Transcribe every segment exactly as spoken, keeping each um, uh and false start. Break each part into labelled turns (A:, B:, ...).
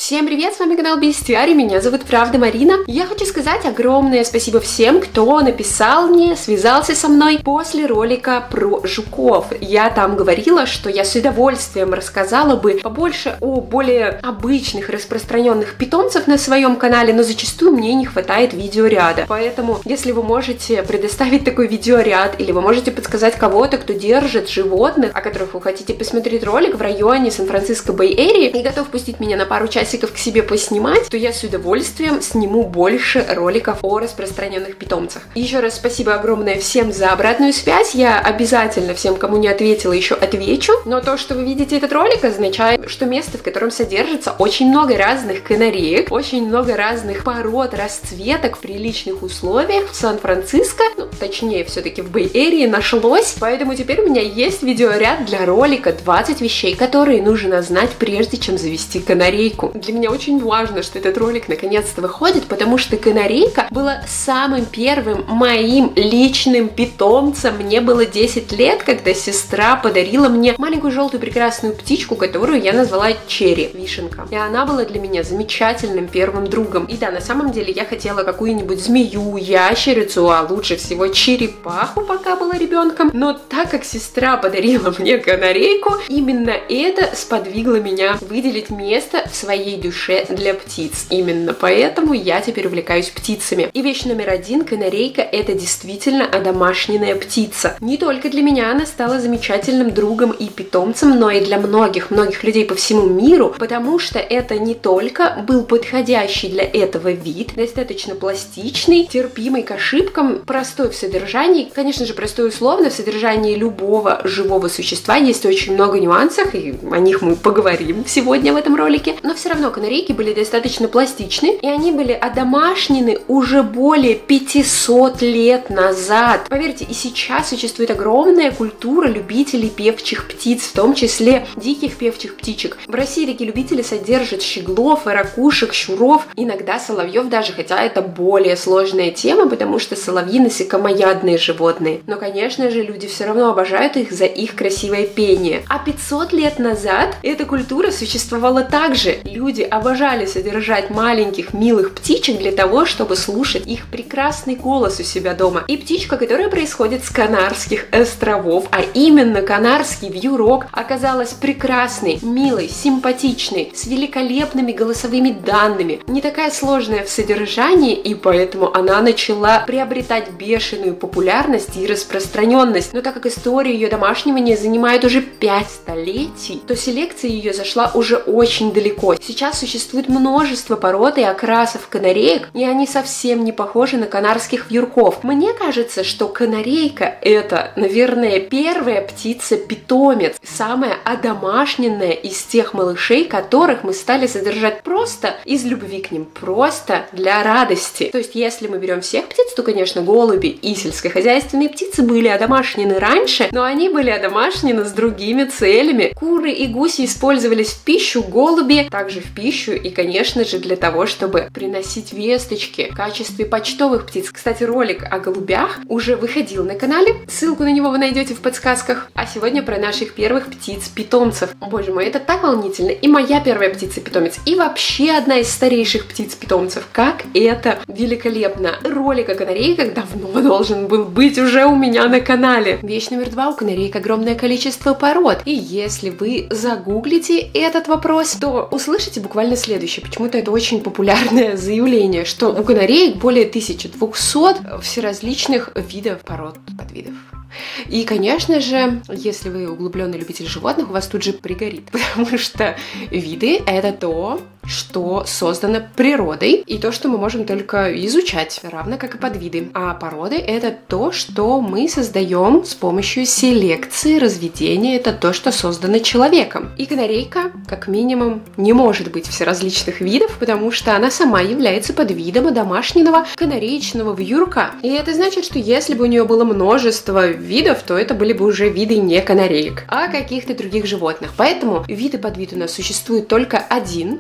A: Всем привет, с вами канал Бестиарий, меня зовут Правда Марина. Я хочу сказать огромное спасибо всем, кто написал мне, связался со мной после ролика про жуков. Я там говорила, что я с удовольствием рассказала бы побольше о более обычных распространенных питомцев на своем канале, но зачастую мне не хватает видеоряда. Поэтому, если вы можете предоставить такой видеоряд, или вы можете подсказать кого-то, кто держит животных, о которых вы хотите посмотреть ролик в районе Сан-Франциско Бэй-Эрии и готов пустить меня на пару часиков к себе поснимать, то я с удовольствием сниму больше роликов о распространенных питомцах. Еще раз спасибо огромное всем за обратную связь. Я обязательно всем, кому не ответила, еще отвечу. Но то, что вы видите этот ролик, означает, что место, в котором содержится очень много разных канареек, очень много разных пород, расцветок в приличных условиях в Сан-Франциско, ну, точнее, все-таки в Бэй-Эрии нашлось. Поэтому теперь у меня есть видеоряд для ролика двадцать вещей, которые нужно знать, прежде чем завести канарейку. Для меня очень важно, что этот ролик наконец-то выходит, потому что канарейка была самым первым моим личным питомцем. Мне было десять лет, когда сестра подарила мне маленькую желтую прекрасную птичку, которую я назвала Черри, вишенка. И она была для меня замечательным первым другом. И да, на самом деле я хотела какую-нибудь змею, ящерицу, а лучше всего черепаху, пока была ребенком. Но так как сестра подарила мне канарейку, именно это сподвигло меня выделить место в своей душе для птиц. Именно поэтому я теперь увлекаюсь птицами. И вещь номер один: канарейка — это действительно одомашненная птица. Не только для меня она стала замечательным другом и питомцем, но и для многих-многих людей по всему миру, потому что это не только был подходящий для этого вид, достаточно пластичный, терпимый к ошибкам, простой в содержании, конечно же, простой условно, в содержании любого живого существа есть очень много нюансов, и о них мы поговорим сегодня в этом ролике, но все равно канарейки были достаточно пластичны, и они были одомашнены уже более пятисот лет назад. Поверьте, и сейчас существует огромная культура любителей певчих птиц, в том числе диких певчих птичек. В России такие любители содержат щеглов, ракушек, щуров, иногда соловьев даже, хотя это более сложная тема, потому что соловьи насекомоядные животные. Но, конечно же, люди все равно обожают их за их красивое пение. А пятьсот лет назад эта культура существовала также. Люди обожали содержать маленьких милых птичек для того, чтобы слушать их прекрасный голос у себя дома. И птичка, которая происходит с Канарских островов, а именно канарский вьюрок, оказалась прекрасной, милой, симпатичной, с великолепными голосовыми данными, не такая сложная в содержании, и поэтому она начала приобретать бешеную популярность и распространенность. Но так как история ее домашнего занимает уже пять столетий, то селекция ее зашла уже очень далеко. Сейчас существует множество пород и окрасов канареек, и они совсем не похожи на канарских вьюрков. Мне кажется, что канарейка — это, наверное, первая птица-питомец, самая одомашненная из тех малышей, которых мы стали содержать просто из любви к ним, просто для радости. То есть, если мы берем всех птиц, то, конечно, голуби и сельскохозяйственные птицы были одомашнены раньше, но они были одомашнены с другими целями. Куры и гуси использовались в пищу, голуби также в пищу и, конечно же, для того, чтобы приносить весточки в качестве почтовых птиц. Кстати, ролик о голубях уже выходил на канале, ссылку на него вы найдете в подсказках. А сегодня про наших первых птиц-питомцев. Боже мой, это так волнительно. И моя первая птица-питомец, и вообще одна из старейших птиц-питомцев. Как это великолепно! Ролик о канарейках давно должен был быть уже у меня на канале. Вещь номер два: у канареек огромное количество пород. И если вы загуглите этот вопрос, то услышите буквально следующее. Почему-то это очень популярное заявление, что у канареек более тысячи двухсот всеразличных видов, пород, подвидов. И, конечно же, если вы углубленный любитель животных, у вас тут же пригорит, потому что виды — это то, что создано природой, и то, что мы можем только изучать, равно как и подвиды. А породы — это то, что мы создаем с помощью селекции, разведения, это то, что создано человеком. И канарейка, как минимум, не может быть всеразличных видов, потому что она сама является подвидом одомашненного канареечного вьюрка. И это значит, что если бы у нее было множество видов, то это были бы уже виды не канареек, а каких-то других животных. Поэтому вид и подвид у нас существует только один, но так как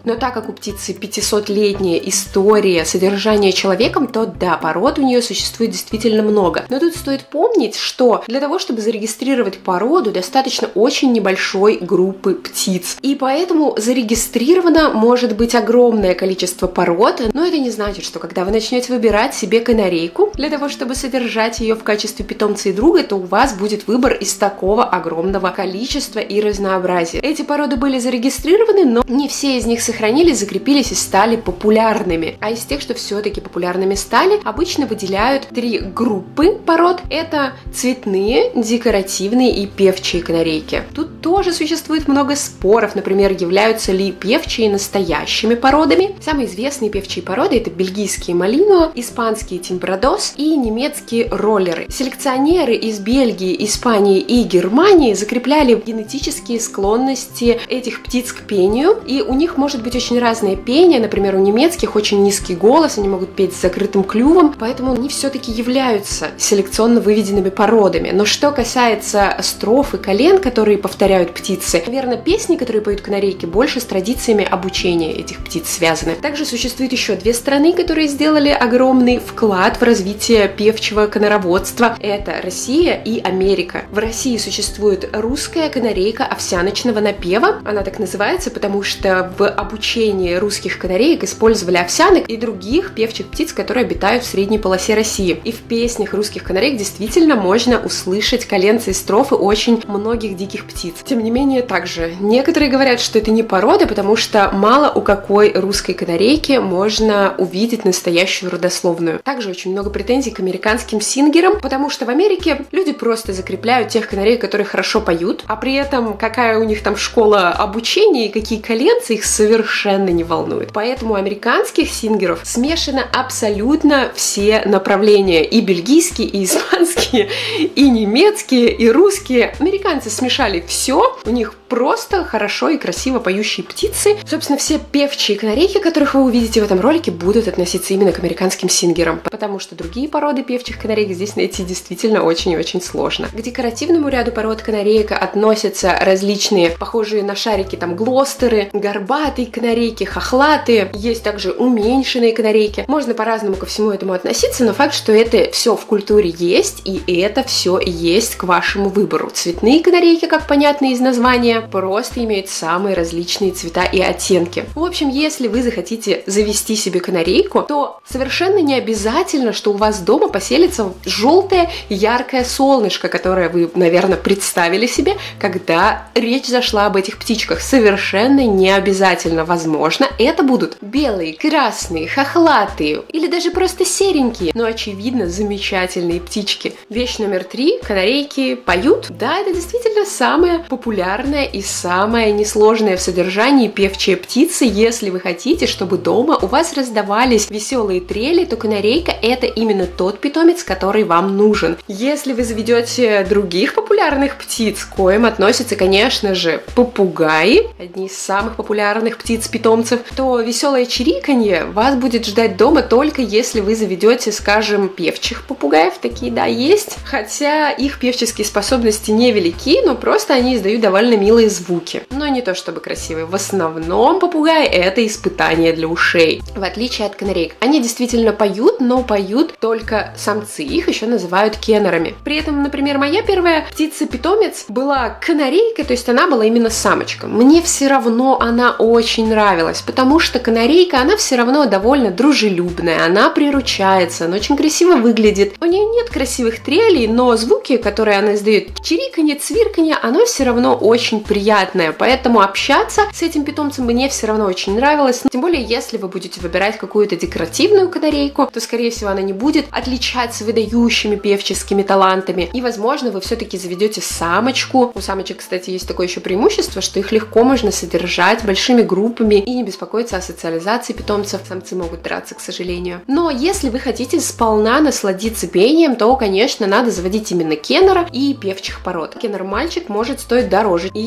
A: как у птицы пятисотлетняя история содержания человеком, то да, пород у нее существует действительно много. Но тут стоит помнить, что для того, чтобы зарегистрировать породу, достаточно очень небольшой группы птиц. И поэтому зарегистрировано может быть огромное количество пород, но это не значит, что когда вы начнете выбирать себе канарейку для того, чтобы содержать ее в качестве питомца и друга, то у вас будет выбор из такого огромного количества и разнообразия. Эти породы были зарегистрированы, но не все из них сохранились, закрепились и стали популярными. А из тех, что все-таки популярными стали, обычно выделяют три группы пород. Это цветные, декоративные и певчие канарейки. Тут тоже существует много споров, например, являются ли певчие настоящими породами. Самые известные певчие породы — это бельгийские малинуа, испанские темперадос и немецкие роллеры. Селекционеры из Бельгии, Испании и Германии закрепляли генетические склонности этих птиц к пению, и у них может быть очень разное пение. Например, у немецких очень низкий голос, они могут петь с закрытым клювом, поэтому они все-таки являются селекционно выведенными породами. Но что касается строф и колен, которые повторяют птицы, наверное, песни, которые поют канарейки, больше с традициями обучения этих птиц связаны. Также существует еще две страны, которые сделали огромный вклад в развитие певчего конороводства. Это Россия и Америка. В России существует русская канарейка овсяночного напева. Она так называется, потому что в обучении русских канареек использовали овсянок и других певчих птиц, которые обитают в средней полосе России. И в песнях русских канареек действительно можно услышать коленцы и строфы очень многих диких птиц. Тем не менее, также некоторые говорят, что это не порода, потому что мало у какой русской канарейки можно увидеть настоящую родословную. Также очень много претензий к американским сингерам, потому что в Америке люди просто закрепляют тех канареек, которые хорошо поют, а при этом какая у них там школа обучения и какие коленцы их совершенно не волнует. Поэтому у американских сингеров смешано абсолютно все направления, и бельгийские, и испанские, и немецкие, и русские. Американцы смешали все, у них просто хорошо и красиво поющие птицы. Собственно, все певчие канарейки, которых вы увидите в этом ролике, будут относиться именно к американским сингерам, потому что другие породы певчих канареек здесь найти действительно очень и очень сложно. К декоративному ряду пород канареек относятся различные, похожие на шарики, там, глостеры, горбатые канарейки, хохлатые. Есть также уменьшенные канарейки. Можно по-разному ко всему этому относиться, но факт, что это все в культуре есть, и это все есть к вашему выбору. Цветные канарейки, как понятно из названия, просто имеют самые различные цвета и оттенки. В общем, если вы захотите завести себе канарейку, то совершенно не обязательно, что у вас дома поселится желтое яркое солнышко, которое вы, наверное, представили себе, когда речь зашла об этих птичках. Совершенно не обязательно. Возможно, это будут белые, красные, хохлатые или даже просто серенькие, но, очевидно, замечательные птички. Вещь номер три. Канарейки поют. Да, это действительно самая популярная и самая несложная в содержании певчая птица. Если вы хотите, чтобы дома у вас раздавались веселые трели, то канарейка — это именно тот питомец, который вам нужен. Если вы заведете других популярных птиц, к коим относятся, конечно же, попугаи, одни из самых популярных птиц-питомцев, то веселое чириканье вас будет ждать дома только если вы заведете, скажем, певчих попугаев. Такие, да, есть. Хотя их певческие способности невелики, но просто они издают довольно милые звуки. Но не то чтобы красивые. В основном попугаи — это испытание для ушей. В отличие от канареек. Они действительно поют, но поют только самцы. Их еще называют кеннерами. При этом, например, моя первая птица-питомец была канарейка, то есть она была именно самочка. Мне все равно она очень нравилась, потому что канарейка, она все равно довольно дружелюбная, она приручается, она очень красиво выглядит. У нее нет красивых трелей, но звуки, которые она издает, чириканье, цвирканье, оно все равно очень приятное, поэтому общаться с этим питомцем мне все равно очень нравилось. Тем более, если вы будете выбирать какую-то декоративную канарейку, то, скорее всего, она не будет отличаться выдающими певческими талантами, и, возможно, вы все-таки заведете самочку. У самочек, кстати, есть такое еще преимущество, что их легко можно содержать большими группами и не беспокоиться о социализации питомцев. Самцы могут драться, к сожалению. Но если вы хотите сполна насладиться пением, то, конечно, надо заводить именно кеннера и певчих пород. Кеннер-мальчик может стоить дороже. И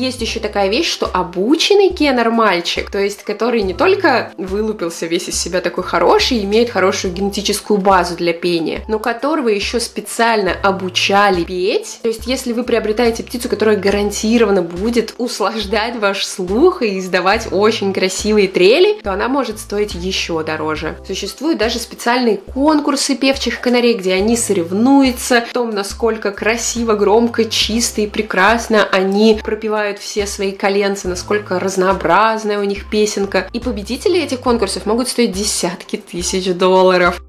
A: есть еще такая вещь, что обученный кеннер-мальчик, то есть который не только вылупился весь из себя такой хороший, имеет хорошую генетическую базу для пения, но которого еще специально обучали петь. То есть если вы приобретаете птицу, которая гарантированно будет услаждать ваш слух и издавать очень красивые трели, то она может стоить еще дороже. Существуют даже специальные конкурсы певчих канарей, где они соревнуются в том, насколько красиво, громко, чисто и прекрасно они пропевают все свои коленцы, насколько разнообразная у них песенка. И победители этих конкурсов могут стоить десятки тысяч долларов.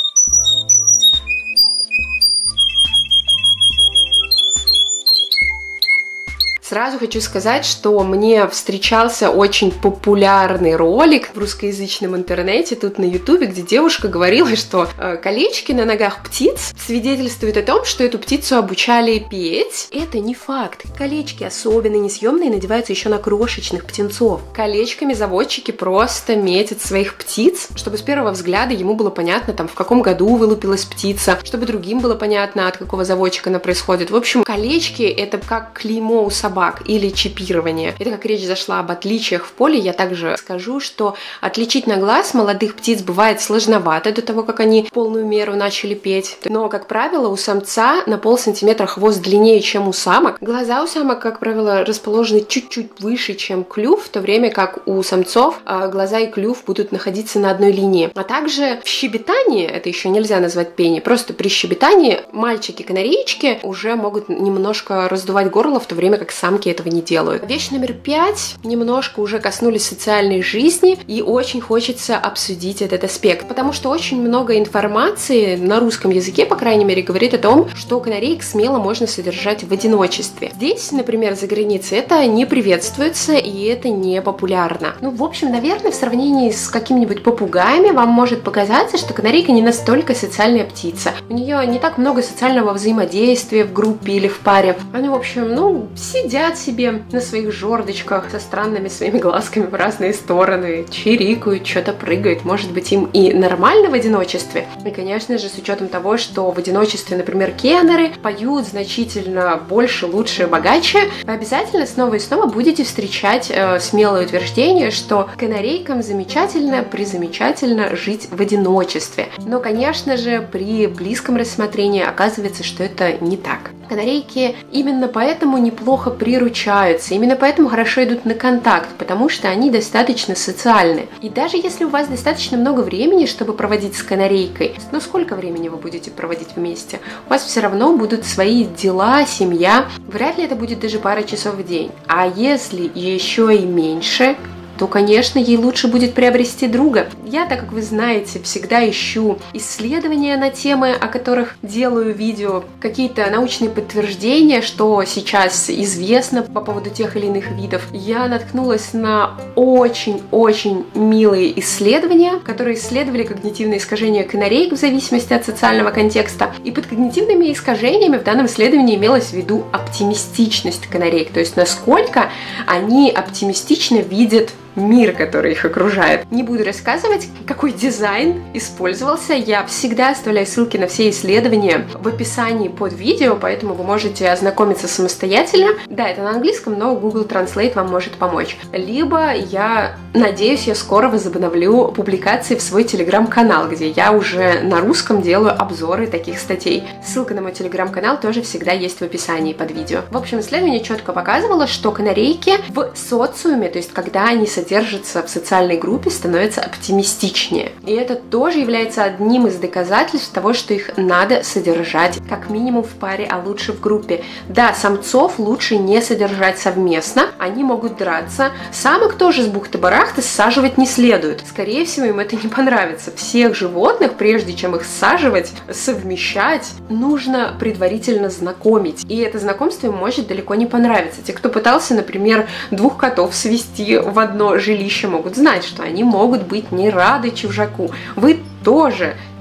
A: Сразу хочу сказать, что мне встречался очень популярный ролик в русскоязычном интернете, тут на ютубе, где девушка говорила, что э, колечки на ногах птиц свидетельствуют о том, что эту птицу обучали петь. Это не факт. Колечки, особенно несъемные, надеваются еще на крошечных птенцов. Колечками заводчики просто метят своих птиц, чтобы с первого взгляда ему было понятно, там, в каком году вылупилась птица, чтобы другим было понятно, от какого заводчика она происходит. В общем, колечки — это как клеймо у собак или чипирование. Это как речь зашла об отличиях в поле, я также скажу, что отличить на глаз молодых птиц бывает сложновато до того, как они в полную меру начали петь. Но, как правило, у самца на полсантиметра хвост длиннее, чем у самок. Глаза у самок, как правило, расположены чуть-чуть выше, чем клюв, в то время как у самцов глаза и клюв будут находиться на одной линии. А также в щебетании, это еще нельзя назвать пение, просто при щебетании мальчики-канареечки уже могут немножко раздувать горло, в то время как самки этого не делают. Вещь номер пять. Немножко уже коснулись социальной жизни, и очень хочется обсудить этот аспект, потому что очень много информации на русском языке, по крайней мере, говорит о том, что канареек смело можно содержать в одиночестве. Здесь, например, за границей это не приветствуется, и это не популярно. Ну, в общем, наверное, в сравнении с какими-нибудь попугаями вам может показаться, что канарейка не настолько социальная птица. У нее не так много социального взаимодействия в группе или в паре. Они, в общем, ну, сидят себе на своих жердочках со странными своими глазками в разные стороны, чирикают, что-то прыгают. Может быть, им и нормально в одиночестве. И, конечно же, с учетом того, что в одиночестве, например, кеннеры поют значительно больше, лучше, богаче, вы обязательно снова и снова будете встречать э, смелое утверждение, что канарейкам замечательно, призамечательно жить в одиночестве. Но, конечно же, при близком рассмотрении оказывается, что это не так. Канарейки именно поэтому неплохо приручаются, именно поэтому хорошо идут на контакт, потому что они достаточно социальны. И даже если у вас достаточно много времени, чтобы проводить с канарейкой, ну сколько времени вы будете проводить вместе, у вас все равно будут свои дела, семья, вряд ли это будет даже пара часов в день. А если еще и меньше, то, конечно, ей лучше будет приобрести друга. Я, так как вы знаете, всегда ищу исследования на темы, о которых делаю видео, какие-то научные подтверждения, что сейчас известно по поводу тех или иных видов. Я наткнулась на очень-очень милые исследования, которые исследовали когнитивные искажения канареек в зависимости от социального контекста. И под когнитивными искажениями в данном исследовании имелась в виду оптимистичность канареек, то есть насколько они оптимистично видят мир, который их окружает. Не буду рассказывать, какой дизайн использовался. Я всегда оставляю ссылки на все исследования в описании под видео, поэтому вы можете ознакомиться самостоятельно. Да, это на английском, но Google Translate вам может помочь. Либо я надеюсь, я скоро возобновлю публикации в свой телеграм-канал, где я уже на русском делаю обзоры таких статей. Ссылка на мой телеграм-канал тоже всегда есть в описании под видео. В общем, исследование четко показывало, что канарейки в социуме, то есть когда они содержатся держатся в социальной группе, становятся оптимистичнее. И это тоже является одним из доказательств того, что их надо содержать как минимум в паре, а лучше в группе. Да, самцов лучше не содержать совместно, они могут драться. Самок тоже с бухты-барахты саживать не следует. Скорее всего, им это не понравится. Всех животных, прежде чем их саживать, совмещать, нужно предварительно знакомить. И это знакомство им может далеко не понравиться. Те, кто пытался, например, двух котов свести в одно жилище, могут знать, что они могут быть не рады чужаку. Вы тоже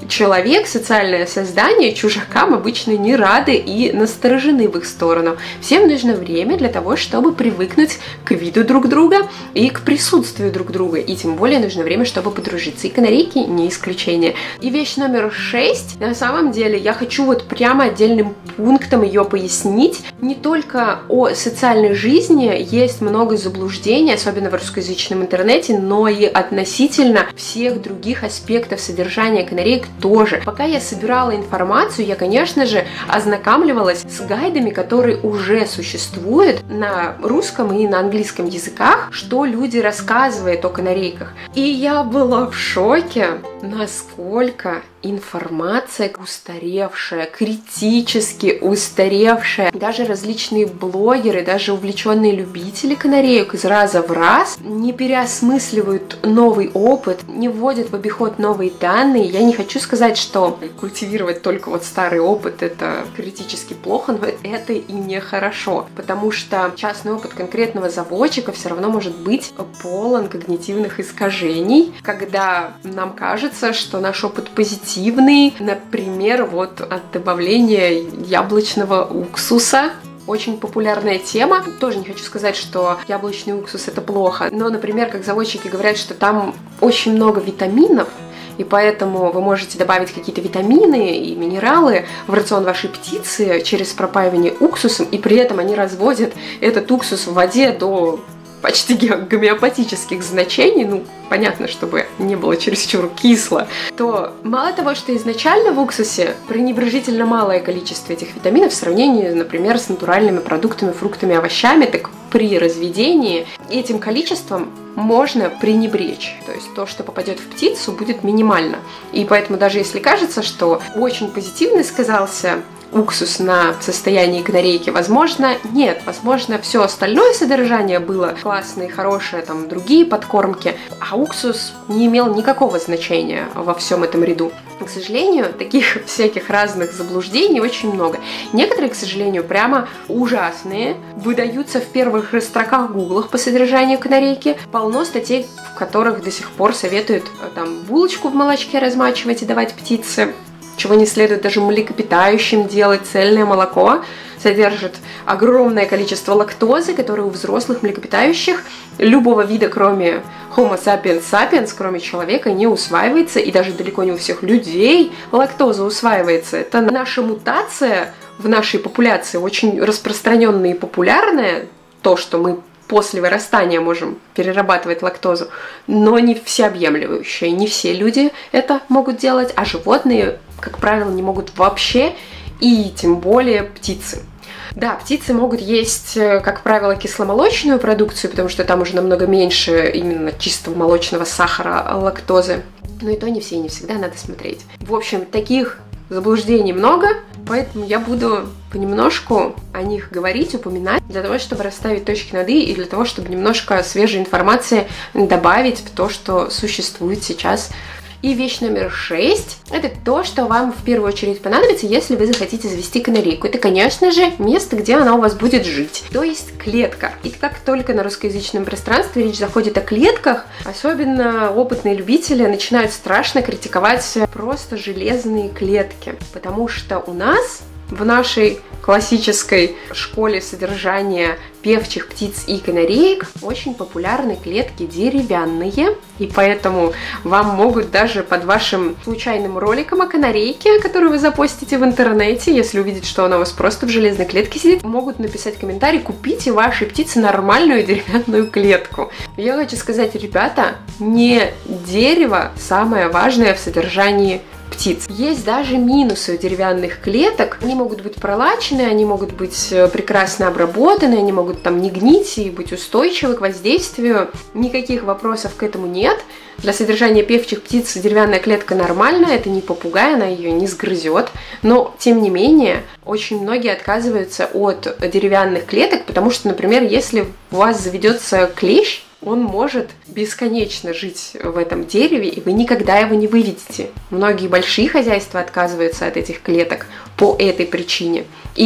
A: человек, социальное создание, чужакам обычно не рады и насторожены в их сторону. Всем нужно время для того, чтобы привыкнуть к виду друг друга и к присутствию друг друга. И тем более нужно время, чтобы подружиться. И канарейки не исключение. И вещь номер шесть. На самом деле я хочу вот прямо отдельным пунктом ее пояснить. Не только о социальной жизни есть много заблуждений, особенно в русскоязычном интернете, но и относительно всех других аспектов содержания канареек тоже. Пока я собирала информацию, я, конечно же, ознакомливалась с гайдами, которые уже существуют на русском и на английском языках, что люди рассказывают о канарейках. И я была в шоке, насколько информация устаревшая, критически устаревшая. Даже различные блогеры, даже увлеченные любители канареек из раза в раз не переосмысливают новый опыт, не вводят в обиход новые данные. Я не хочу сказать, что культивировать только вот старый опыт — это критически плохо, но это и нехорошо, потому что частный опыт конкретного заводчика все равно может быть полон когнитивных искажений, когда нам кажется, что наш опыт позитивный. Например, вот от добавления яблочного уксуса. Очень популярная тема. Тоже не хочу сказать, что яблочный уксус — это плохо. Но, например, как заводчики говорят, что там очень много витаминов, и поэтому вы можете добавить какие-то витамины и минералы в рацион вашей птицы через пропаивание уксусом, и при этом они разводят этот уксус в воде до почти гомеопатических значений, ну, понятно, чтобы не было чересчур кисло, то мало того, что изначально в уксусе пренебрежительно малое количество этих витаминов в сравнении, например, с натуральными продуктами, фруктами, овощами, так при разведении этим количеством можно пренебречь. То есть то, что попадет в птицу, будет минимально. И поэтому даже если кажется, что очень позитивно сказался уксус на состоянии канарейки, возможно, нет. Возможно, все остальное содержание было классное и хорошее, там, другие подкормки, а уксус не имел никакого значения во всем этом ряду. К сожалению, таких всяких разных заблуждений очень много. Некоторые, к сожалению, прямо ужасные, выдаются в первых строках гуглах по содержанию канарейки. Полно статей, в которых до сих пор советуют там булочку в молочке размачивать и давать птице, чего не следует даже млекопитающим делать. Цельное молоко содержит огромное количество лактозы, которое у взрослых млекопитающих любого вида, кроме Homo sapiens sapiens, кроме человека, не усваивается, и даже далеко не у всех людей лактоза усваивается. Это наша мутация в нашей популяции, очень распространенная и популярная, то, что мы после вырастания можем перерабатывать лактозу, но не всеобъемлющая. Не все люди это могут делать, а животные, как правило, не могут вообще, и тем более птицы. Да, птицы могут есть, как правило, кисломолочную продукцию, потому что там уже намного меньше именно чистого молочного сахара, лактозы. Но и то не все, и не всегда надо смотреть. В общем, таких заблуждений много, поэтому я буду понемножку о них говорить, упоминать, для того, чтобы расставить точки над «и», и для того, чтобы немножко свежей информации добавить в то, что существует сейчас. И вещь номер шесть – это то, что вам в первую очередь понадобится, если вы захотите завести канарейку. Это, конечно же, место, где она у вас будет жить, то есть клетка. И как только на русскоязычном пространстве речь заходит о клетках, особенно опытные любители начинают страшно критиковать просто железные клетки, потому что у нас в нашей классической школе содержания певчих птиц и канареек очень популярны клетки деревянные, и поэтому вам могут даже под вашим случайным роликом о канарейке, который вы запостите в интернете, если увидят, что она у вас просто в железной клетке сидит, могут написать комментарий: купите вашей птице нормальную деревянную клетку. Я хочу сказать, ребята, не дерево самое важное в содержании птиц. Есть даже минусы у деревянных клеток. Они могут быть пролачены, они могут быть прекрасно обработаны, они могут там не гнить и быть устойчивы к воздействию. Никаких вопросов к этому нет. Для содержания певчих птиц деревянная клетка нормальная, это не попугай, она ее не сгрызет. Но, тем не менее, очень многие отказываются от деревянных клеток, потому что, например, если у вас заведется клещ, он может бесконечно жить в этом дереве, и вы никогда его не выведете. Многие большие хозяйства отказываются от этих клеток по этой причине. И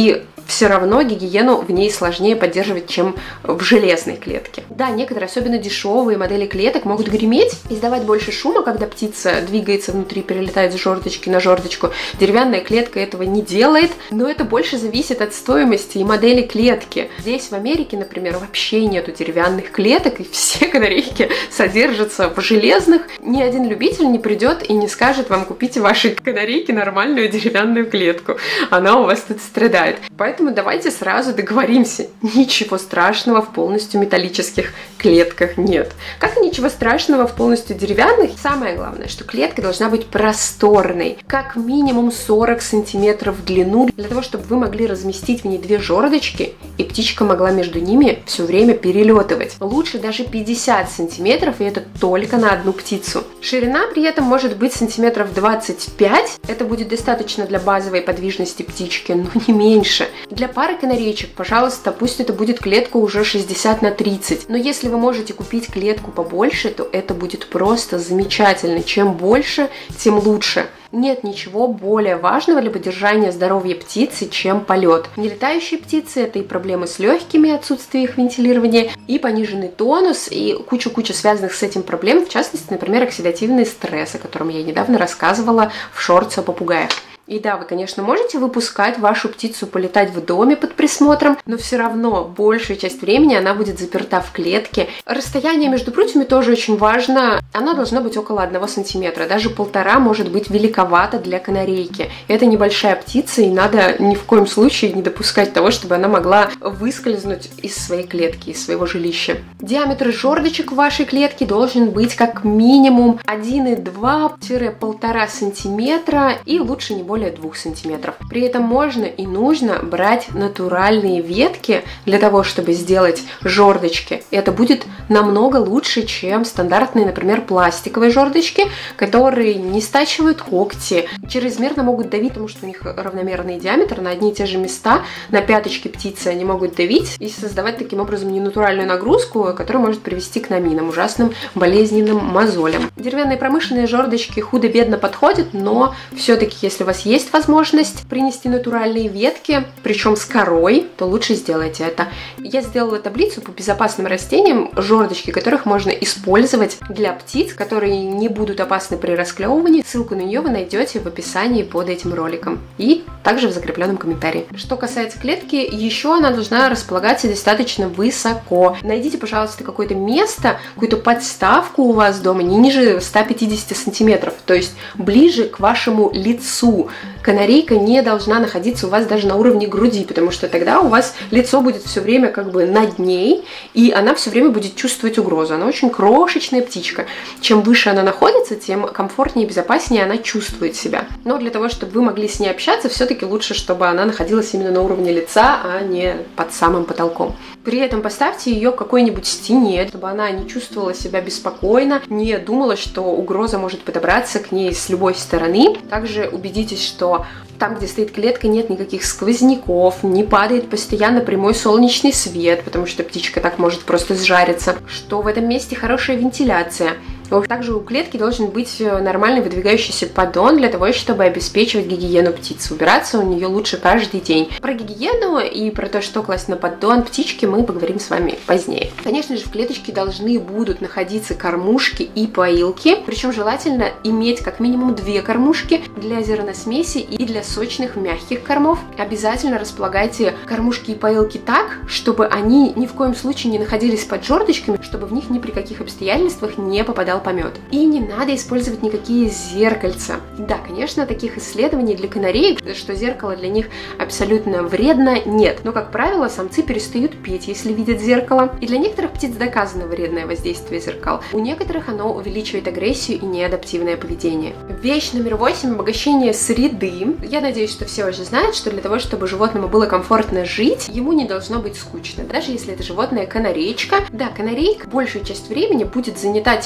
A: все равно гигиену в ней сложнее поддерживать, чем в железной клетке. Да, некоторые, особенно дешевые модели клеток, могут греметь, издавать больше шума, когда птица двигается внутри, перелетает с жердочки на жердочку. Деревянная клетка этого не делает, но это больше зависит от стоимости и модели клетки. Здесь, в Америке, например, вообще нету деревянных клеток, и все канарейки содержатся в железных. Ни один любитель не придет и не скажет вам: купите вашей канарейке нормальную деревянную клетку. Она у вас тут страдает. Поэтому давайте сразу договоримся. Ничего страшного в полностью металлических клетках нет. Как и ничего страшного в полностью деревянных. Самое главное, что клетка должна быть просторной. Как минимум сорок сантиметров в длину, для того, чтобы вы могли разместить в ней две жердочки, и птичка могла между ними все время перелетывать. Лучше даже пятьдесят сантиметров, и это только на одну птицу. Ширина при этом может быть сантиметров двадцать пять. Это будет достаточно для базовой подвижности птички, но не меньше. Для пары канареечек, пожалуйста, пусть это будет клетка уже шестьдесят на тридцать. Но если вы можете купить клетку побольше, то это будет просто замечательно. Чем больше, тем лучше. Нет ничего более важного для поддержания здоровья птицы, чем полет. Нелетающие птицы — это и проблемы с легкими, отсутствие их вентилирования, и пониженный тонус, и куча-куча связанных с этим проблем, в частности, например, оксидативный стресс, о котором я недавно рассказывала в шортсе о попугаях. И да, вы, конечно, можете выпускать вашу птицу полетать в доме под присмотром, но все равно большую часть времени она будет заперта в клетке. Расстояние между прутьями тоже очень важно. Оно должно быть около одного сантиметра. Даже полтора может быть великовато для канарейки. Это небольшая птица, и надо ни в коем случае не допускать того, чтобы она могла выскользнуть из своей клетки, из своего жилища. Диаметр жердочек в вашей клетке должен быть как минимум один и два - полтора сантиметра, и лучше не более двух сантиметров. При этом можно и нужно брать натуральные ветки для того, чтобы сделать жердочки. Это будет намного лучше, чем стандартные, например, пластиковые жердочки, которые не стачивают когти, чрезмерно могут давить, потому что у них равномерный диаметр на одни и те же места, на пяточки птицы они могут давить и создавать таким образом ненатуральную нагрузку, которая может привести к наминам, ужасным болезненным мозолям. Деревянные промышленные жердочки худо-бедно подходят, но все-таки, если у вас есть возможность принести натуральные ветки, причем с корой, то лучше сделайте это. Я сделала таблицу по безопасным растениям, жердочки которых можно использовать для птиц, которые не будут опасны при расклевывании. Ссылку на нее вы найдете в описании под этим роликом и также в закрепленном комментарии. Что касается клетки, еще она должна располагаться достаточно высоко. Найдите, пожалуйста, какое-то место, какую-то подставку у вас дома не ниже ста пятидесяти сантиметров, то есть ближе к вашему лицу. Канарейка не должна находиться у вас даже на уровне груди, потому что тогда у вас лицо будет все время как бы над ней, и она все время будет чувствовать угрозу. Она очень крошечная птичка. Чем выше она находится, тем комфортнее и безопаснее она чувствует себя. Но для того, чтобы вы могли с ней общаться, все-таки лучше, чтобы она находилась именно на уровне лица, а не под самым потолком. При этом поставьте ее к какой-нибудь стене, чтобы она не чувствовала себя беспокойно, не думала, что угроза может подобраться к ней с любой стороны. Также убедитесь, что там, где стоит клетка, нет никаких сквозняков, не падает постоянно прямой солнечный свет, потому что птичка так может просто сжариться, что в этом месте хорошая вентиляция. Также у клетки должен быть нормальный выдвигающийся поддон для того, чтобы обеспечивать гигиену птицы. Убираться у нее лучше каждый день. Про гигиену и про то, что класть на поддон птички, мы поговорим с вами позднее. Конечно же, в клеточке должны будут находиться кормушки и поилки. Причем желательно иметь как минимум две кормушки для зерносмеси и для сочных мягких кормов. Обязательно располагайте кормушки и поилки так, чтобы они ни в коем случае не находились под жердочками, чтобы в них ни при каких обстоятельствах не попадал помет. И не надо использовать никакие зеркальца. Да, конечно, таких исследований для канареек, что зеркало для них абсолютно вредно, нет. Но, как правило, самцы перестают петь, если видят зеркало. И для некоторых птиц доказано вредное воздействие зеркал. У некоторых оно увеличивает агрессию и неадаптивное поведение. Вещь номер восемь – обогащение среды. Я надеюсь, что все уже знают, что для того, чтобы животному было комфортно жить, ему не должно быть скучно. Даже если это животное канареечка. Да, канарейка большую часть времени будет занята тем, что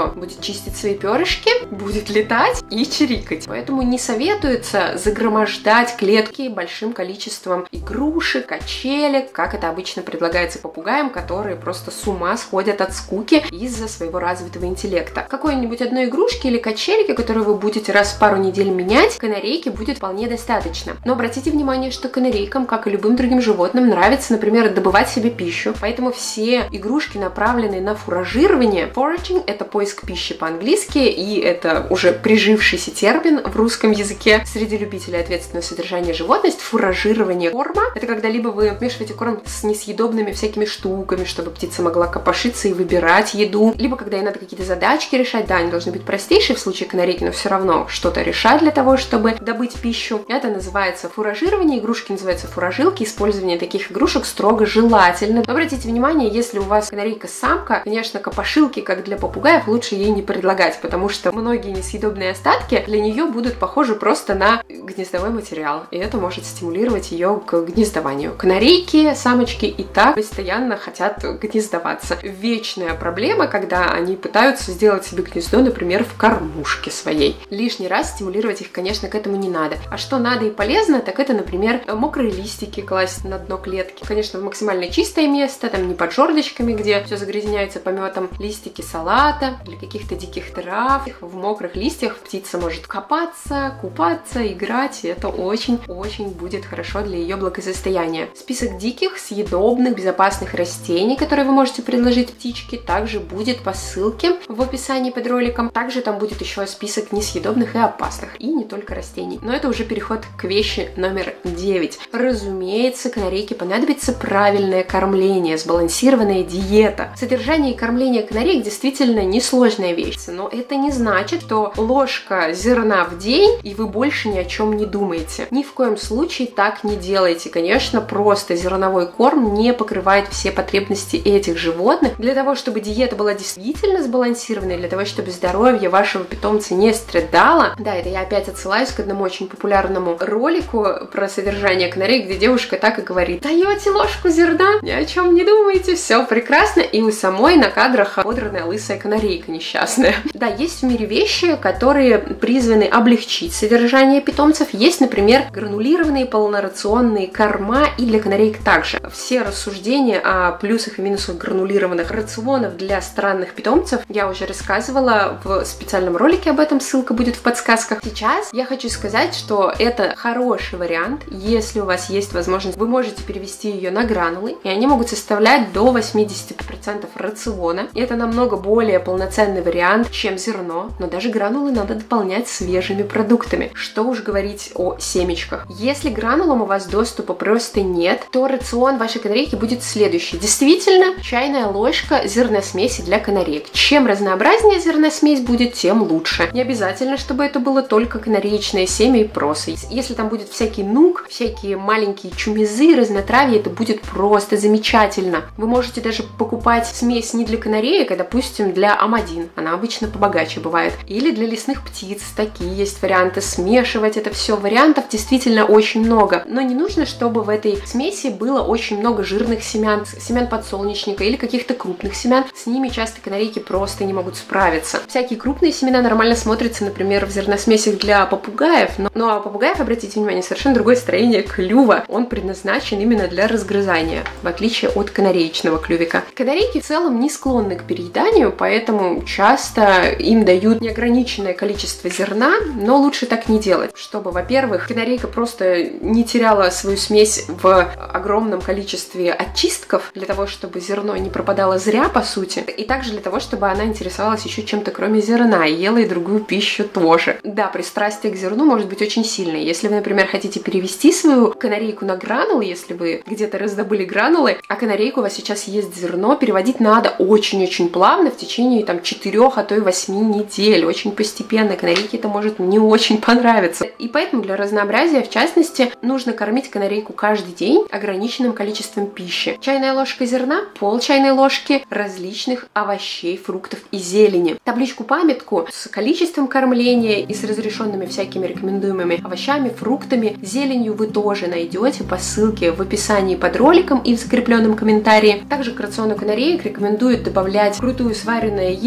A: что? Будет чистить свои перышки, будет летать и чирикать. Поэтому не советуется загромождать клетки большим количеством игрушек, качелек, как это обычно предлагается попугаям, которые просто с ума сходят от скуки из-за своего развитого интеллекта. Какой-нибудь одной игрушки или качельки, которую вы будете раз в пару недель менять, канарейке будет вполне достаточно. Но обратите внимание, что канарейкам, как и любым другим животным, нравится, например, добывать себе пищу. Поэтому все игрушки, направленные на фуражирование, foraging — это поиск пищи по-английски, и это уже прижившийся термин в русском языке среди любителей ответственного содержания животных. Фуражирование корма — это когда либо вы вмешиваете корм с несъедобными всякими штуками, чтобы птица могла копошиться и выбирать еду, либо когда ей надо какие-то задачки решать, да, они должны быть простейшие в случае канарейки, но все равно что-то решать для того, чтобы добыть пищу. Это называется фуражирование, игрушки называются фуражилки, использование таких игрушек строго желательно. Но обратите внимание, если у вас канарейка-самка, конечно, копошилки, как для попугаев, лучше ей не предлагать, потому что многие несъедобные остатки для нее будут похожи просто на гнездовой материал, и это может стимулировать ее к гнездованию. Канарейки, самочки и так постоянно хотят гнездоваться. Вечная проблема, когда они пытаются сделать себе гнездо, например, в кормушке своей. Лишний раз стимулировать их, конечно, к этому не надо. А что надо и полезно, так это, например, мокрые листики класть на дно клетки. Конечно, в максимально чистое место, там не под жердочками, где все загрязняется пометом, листики салата или каких-то диких трав. В мокрых листьях птица может копаться, купаться, играть, и это очень-очень будет хорошо для ее благосостояния. Список диких, съедобных, безопасных растений, которые вы можете предложить птичке, также будет по ссылке в описании под роликом. Также там будет еще список несъедобных и опасных, и не только растений. Но это уже переход к вещи номер девять. Разумеется, канарейке понадобится правильное кормление, сбалансированная диета. Содержание и кормление канареек действительно несложная вещь, но это не значит, что ложка зерна в день, и вы больше ни о чем не думаете. Ни в коем случае так не делайте. Конечно, просто зерновой корм не покрывает все потребности этих животных. Для того, чтобы диета была действительно сбалансированной, для того, чтобы здоровье вашего питомца не страдало, да, это я опять отсылаюсь к одному очень популярному ролику про содержание канарей, где девушка так и говорит: даете ложку зерна, ни о чем не думаете, все прекрасно, и у самой на кадрах подранная лысая канарейка несчастная. Да, есть в мире вещи, которые призваны облегчить содержание питомцев. Есть, например, гранулированные полнорационные корма, и для канареек также. Все рассуждения о плюсах и минусах гранулированных рационов для странных питомцев я уже рассказывала в специальном ролике об этом, ссылка будет в подсказках. Сейчас я хочу сказать, что это хороший вариант. Если у вас есть возможность, вы можете перевести ее на гранулы, и они могут составлять до восемьдесят процентов рациона. И это намного более полноценный вариант, чем зерно, но даже гранулы надо дополнять свежими продуктами. Что уж говорить о семечках. Если гранулам у вас доступа просто нет, то рацион вашей канарейки будет следующий. Действительно, чайная ложка зерносмеси для канареек. Чем разнообразнее зерносмесь будет, тем лучше. Не обязательно, чтобы это было только канареечное семя и проса. Если там будет всякий нук, всякие маленькие чумизы, разнотравья, это будет просто замечательно. Вы можете даже покупать смесь не для канареек, а, допустим, для амадин. Она обычно побогаче бывает. Или для лесных птиц. Такие есть варианты. Смешивать это все. Вариантов действительно очень много. Но не нужно, чтобы в этой смеси было очень много жирных семян, семян подсолнечника или каких-то крупных семян. С ними часто канарейки просто не могут справиться. Всякие крупные семена нормально смотрятся, например, в зерносмесях для попугаев. Но, но а у попугаев, обратите внимание, совершенно другое строение клюва. Он предназначен именно для разгрызания, в отличие от канареечного клювика. Канарейки в целом не склонны к перееданию, поэтому часто им дают неограниченное количество зерна, но лучше так не делать, чтобы, во-первых, канарейка просто не теряла свою смесь в огромном количестве очистков, для того, чтобы зерно не пропадало зря, по сути, и также для того, чтобы она интересовалась еще чем-то кроме зерна и ела и другую пищу тоже. Да, пристрастие к зерну может быть очень сильное. Если вы, например, хотите перевести свою канарейку на гранулы, если вы где-то раздобыли гранулы, а канарейку у вас сейчас есть зерно, переводить надо очень-очень плавно в течение там четырёх, а то и восьми недель, очень постепенно. Канарейке это может не очень понравиться. И поэтому для разнообразия, в частности, нужно кормить канарейку каждый день ограниченным количеством пищи. Чайная ложка зерна, пол чайной ложки различных овощей, фруктов и зелени. Табличку-памятку с количеством кормления и с разрешенными всякими рекомендуемыми овощами, фруктами, зеленью вы тоже найдете по ссылке в описании под роликом и в закрепленном комментарии. Также к рациону канареек рекомендуют добавлять крутую сваренное яйцо,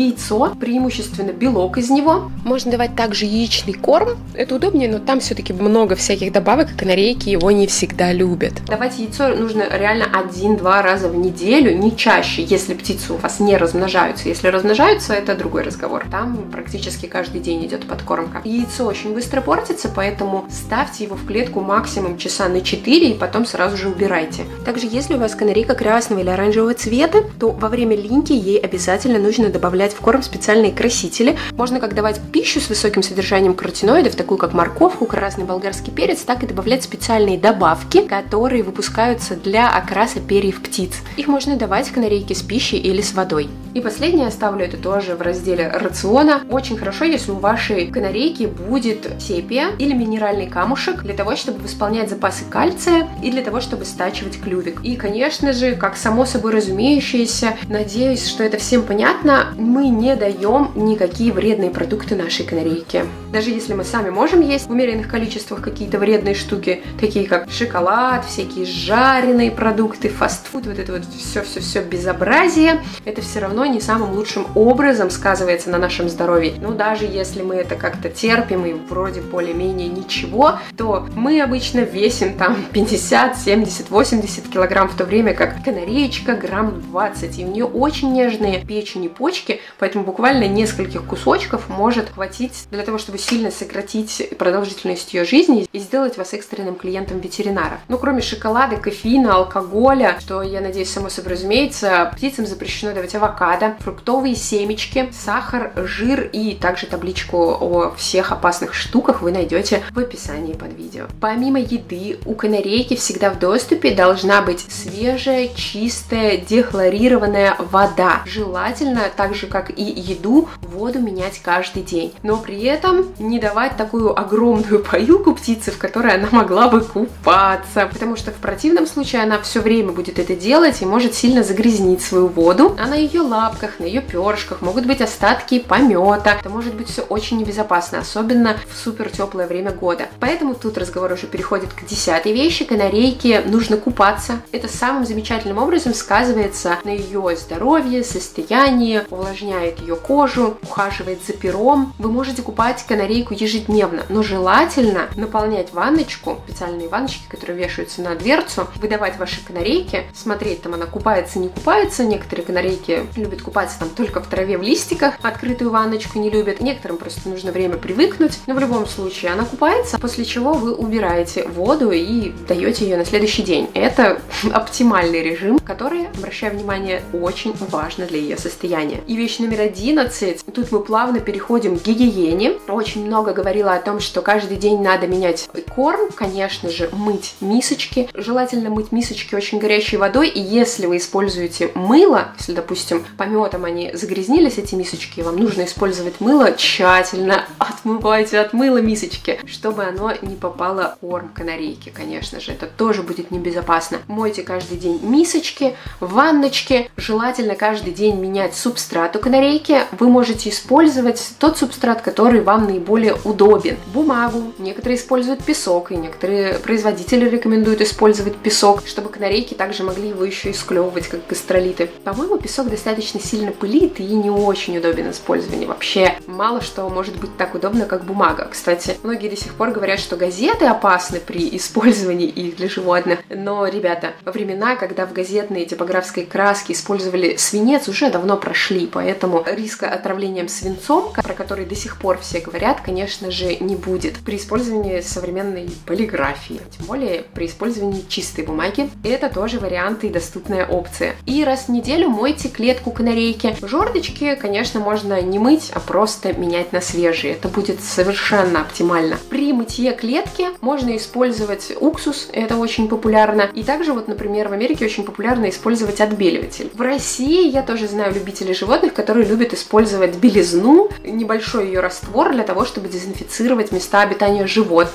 A: яйцо, преимущественно белок из него. Можно давать также яичный корм. Это удобнее, но там все-таки много всяких добавок, и канарейки его не всегда любят. Давать яйцо нужно реально один-два раза в неделю, не чаще, если птицы у вас не размножаются. Если размножаются, это другой разговор. Там практически каждый день идет подкормка. Яйцо очень быстро портится, поэтому ставьте его в клетку максимум часа на четыре и потом сразу же убирайте. Также, если у вас канарейка красного или оранжевого цвета, то во время линьки ей обязательно нужно добавлять в корм специальные красители. Можно как давать пищу с высоким содержанием каротиноидов, такую как морковку, красный болгарский перец, так и добавлять специальные добавки, которые выпускаются для окраса перьев птиц. Их можно давать канарейке с пищей или с водой. И последнее оставлю это тоже в разделе рациона. Очень хорошо, если у вашей канарейки будет сепия или минеральный камушек для того, чтобы восполнять запасы кальция и для того, чтобы стачивать клювик. И, конечно же, как само собой разумеющееся, надеюсь, что это всем понятно, мы не даем никакие вредные продукты нашей канарейке. Даже если мы сами можем есть в умеренных количествах какие-то вредные штуки, такие как шоколад, всякие жареные продукты, фастфуд, вот это вот все-все-все безобразие, это все равно не самым лучшим образом сказывается на нашем здоровье. Но даже если мы это как-то терпим и вроде более-менее ничего, то мы обычно весим там пятьдесят, семьдесят, восемьдесят килограмм, в то время как канареечка грамм двадцать, и у нее очень нежные печень и почки, поэтому буквально нескольких кусочков может хватить для того, чтобы сильно сократить продолжительность ее жизни и сделать вас экстренным клиентом ветеринара. Ну, кроме шоколада, кофеина, алкоголя, что, я надеюсь, само собой разумеется, птицам запрещено давать авокадо, фруктовые семечки, сахар, жир, и также табличку о всех опасных штуках вы найдете в описании под видео. Помимо еды, у канарейки всегда в доступе должна быть свежая, чистая, дехлорированная вода. Желательно, так же как и еду, воду менять каждый день. Но при этом не давать такую огромную поилку птице, в которой она могла бы купаться, потому что в противном случае она все время будет это делать и может сильно загрязнить свою воду, а на ее лапках, на ее перышках могут быть остатки помета. Это может быть все очень небезопасно, особенно в супер теплое время года. Поэтому тут разговор уже переходит к десятой вещи. Канарейке нужно купаться. Это самым замечательным образом сказывается на ее здоровье, состоянии, увлажняет ее кожу, ухаживает за пером. Вы можете купать канарейку ежедневно, но желательно наполнять ванночку, специальные ванночки, которые вешаются на дверцу, выдавать вашей канарейке, смотреть, там она купается, не купается. Некоторые канарейки любят купаться там только в траве, в листиках, открытую ванночку не любят. Некоторым просто нужно время привыкнуть, но в любом случае она купается, после чего вы убираете воду и даете ее на следующий день. Это оптимальный режим, который, обращаю внимание, очень важно для ее состояния. И вещь номер одиннадцать. Тут мы плавно переходим к гигиене. Очень много говорила о том, что каждый день надо менять корм, конечно же, мыть мисочки. Желательно мыть мисочки очень горячей водой, и если вы используете мыло, если, допустим, пометом они загрязнились, эти мисочки, вам нужно использовать мыло, тщательно отмывайте от мыла мисочки, чтобы оно не попало в корм канарейки, конечно же, это тоже будет небезопасно. Мойте каждый день мисочки, ванночки, желательно каждый день менять субстрат у канарейки. Вы можете использовать тот субстрат, который вам наиболее удобен. Бумагу, некоторые используют песок, и некоторые производители рекомендуют использовать песок, чтобы канарейки также могли его еще и склевывать, как гастролиты. По-моему, песок достаточно сильно пылит и не очень удобен в использовании. Вообще, мало что может быть так удобно, как бумага. Кстати, многие до сих пор говорят, что газеты опасны при использовании их для животных. Но, ребята, во времена, когда в газетной типографской краске использовали свинец, уже давно прошли, поэтому риска отравлением свинцом, про который до сих пор все говорят, конечно же, не будет при использовании современной полиграфии. Тем более при использовании чистой бумаги. Это тоже варианты и доступная опция. И раз в неделю мойте клетку канарейки. Жердочки, конечно, можно не мыть, а просто менять на свежие. Это будет совершенно оптимально. При мытье клетки можно использовать уксус, это очень популярно. И также, вот, например, в Америке очень популярно использовать отбеливатель. В России я тоже знаю любителей животных, которые любят использовать белизну, небольшой ее раствор для того, чтобы дезинфицировать места обитания животных.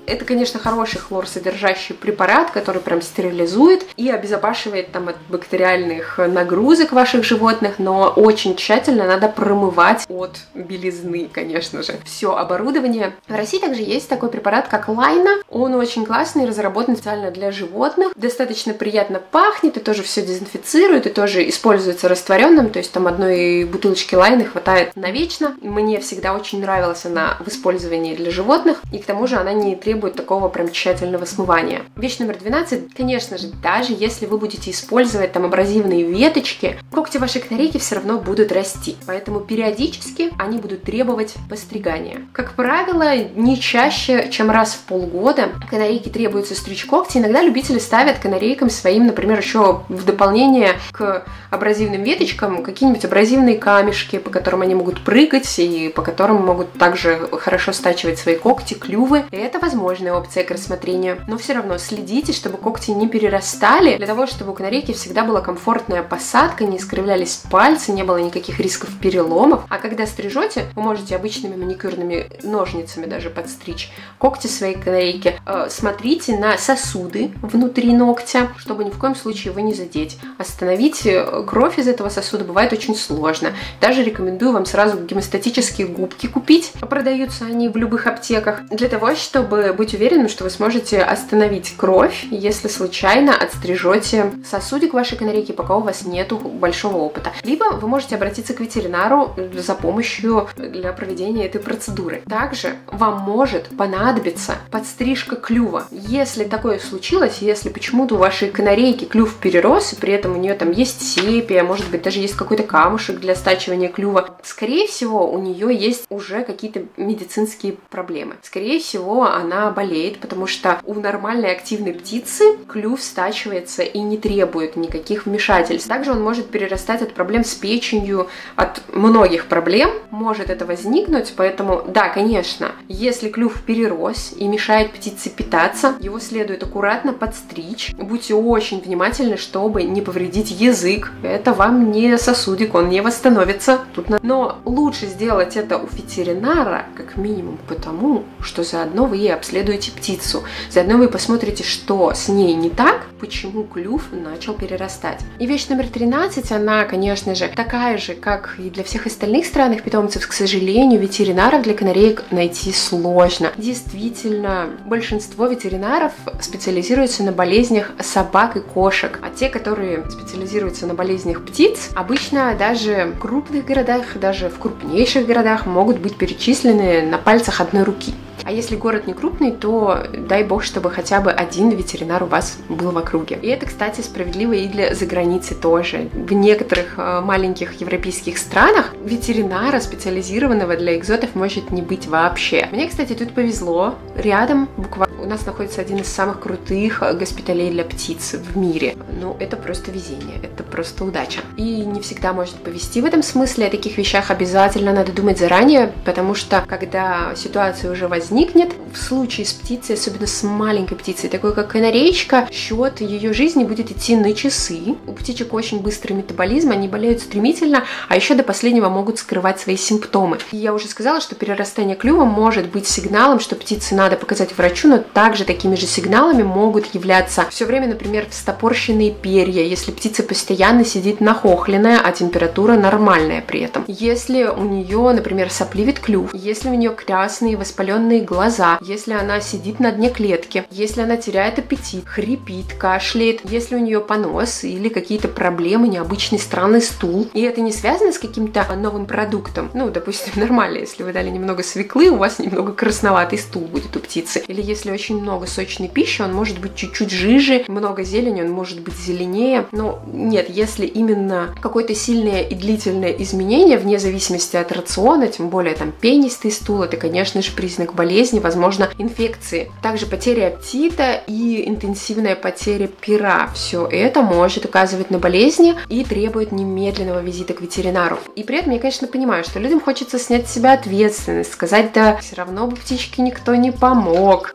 A: Это, конечно, хороший хлорсодержащий препарат, который прям стерилизует и обезопасивает там от бактериальных нагрузок ваших животных, но очень тщательно надо промывать от белизны, конечно же, все оборудование. В России также есть такой препарат, как Лайна. Он очень классный, разработан специально для животных. Достаточно приятно пахнет и тоже все дезинфицирует, и тоже используется растворенным, то есть там одной бутылочки Лайны хватает навечно. Мне всегда очень нравилась она в использовании для животных, и к тому же она не требует такого прям тщательного смывания. Вещь номер двенадцать. Конечно же, даже если вы будете использовать там абразивные веточки, когти вашей канарейки все равно будут расти, поэтому периодически они будут требовать постригания. Как правило, не чаще, чем раз в полгода канарейке требуется стричь когти. Иногда любители ставят канарейкам своим, например, еще в дополнение к абразивным веточкам какие-нибудь абразивные камешки, по которым они могут прыгать и по которым могут также хорошо стачивать свои когти, клювы. И это возможная опция к рассмотрению. Но все равно следите, чтобы когти не перерастали, для того, чтобы у канарейки всегда была комфортная посадка, не искривлялись пальцы, не было никаких рисков переломов. А когда стрижете, вы можете обычными маникюрными ножницами даже подстричь когти своей канарейки. Смотрите на сосуды внутри ногтя, чтобы ни в коем случае его не задеть. Остановить кровь из этого сосуда бывает очень сложно. Даже рекомендую вам сразу гемостатические губки купить. Продаются они в любых аптеках. Для того, чтобы быть уверенным, что вы сможете остановить кровь, если случайно отстрижете сосудик вашей канарейки, пока у вас нету большого опыта. Либо вы можете обратиться к ветеринару за помощью для проведения этой процедуры. Также вам может понадобиться подстрижка клюва. Если такое случилось, если почему-то у вашей канарейки клюв перерос, и при этом у нее там есть сепия, может быть, даже есть какой-то камушек для стачивания клюва, скорее всего, у нее есть уже какие-то медицинские проблемы. Скорее всего, она болеет, потому что у нормальной активной птицы клюв стачивается и не требует никаких вмешательств. Также он может перерастать от проблем с печенью, от многих проблем может это возникнуть, поэтому, да, конечно, если клюв перерос и мешает птице питаться, его следует аккуратно подстричь. Будьте очень внимательны, чтобы не повредить язык. Это вам не сосудик, он не восстановится. Тут на... Но лучше сделать это у ветеринара, как минимум потому, что заодно вы ей обследуете птицу. Заодно вы посмотрите, что с ней не так, почему клюв начал перерастать. И вещь номер тринадцать, она, конечно же, такая же, как и для всех остальных странных питомцев. К сожалению, ветеринаров для канареек найти сложно. Действительно, большинство ветеринаров специализируются на болезнях собак и кошек, а те, которые специализируются на болезнях птиц, обычно даже в крупных городах, даже в крупнейших городах могут быть перечислены на пальцах одной руки. А если город не крупный, то дай бог, чтобы хотя бы один ветеринар у вас был в округе. И это, кстати, справедливо и для заграницы тоже. В некоторых э, маленьких европейских странах ветеринара, специализированного для экзотов, может не быть вообще. Мне, кстати, тут повезло. Рядом буквально у нас находится один из самых крутых госпиталей для птиц в мире. Ну, это просто везение, это просто удача. И не всегда может повезти в этом смысле. О таких вещах обязательно надо думать заранее, потому что, когда ситуация уже возникнет, в случае с птицей, особенно с маленькой птицей, такой как канареечка, счет ее жизни будет идти на часы. У птичек очень быстрый метаболизм, они болеют стремительно, а еще до последнего могут скрывать свои симптомы. И я уже сказала, что перерастание клюва может быть сигналом, что птице надо показать врачу, но также такими же сигналами могут являться все время, например, встопорщенные перья, если птица постоянно сидит нахохленная, а температура нормальная при этом. Если у нее, например, сопливит клюв, если у нее красные воспаленные глаза, если она сидит на дне клетки, если она теряет аппетит, хрипит, кашляет, если у нее понос или какие-то проблемы, необычный странный стул. И это не связано с каким-то новым продуктом. Ну, допустим, нормально, если вы дали немного свеклы, у вас немного красноватый стул будет у птицы. Или если очень много сочной пищи, он может быть чуть-чуть жиже, много зелени, он может быть зеленее. Но нет, если именно какое-то сильное и длительное изменение, вне зависимости от рациона, тем более там пенистый стул, это, конечно же, признак болезни, возможно, инфекции. Также потеря аппетита и интенсивная потеря пера. Все это может указывать на болезни и требует немедленного визита к ветеринару. И при этом я, конечно, понимаю, что людям хочется снять с себя ответственность, сказать, да, все равно бы птичке никто не помог и так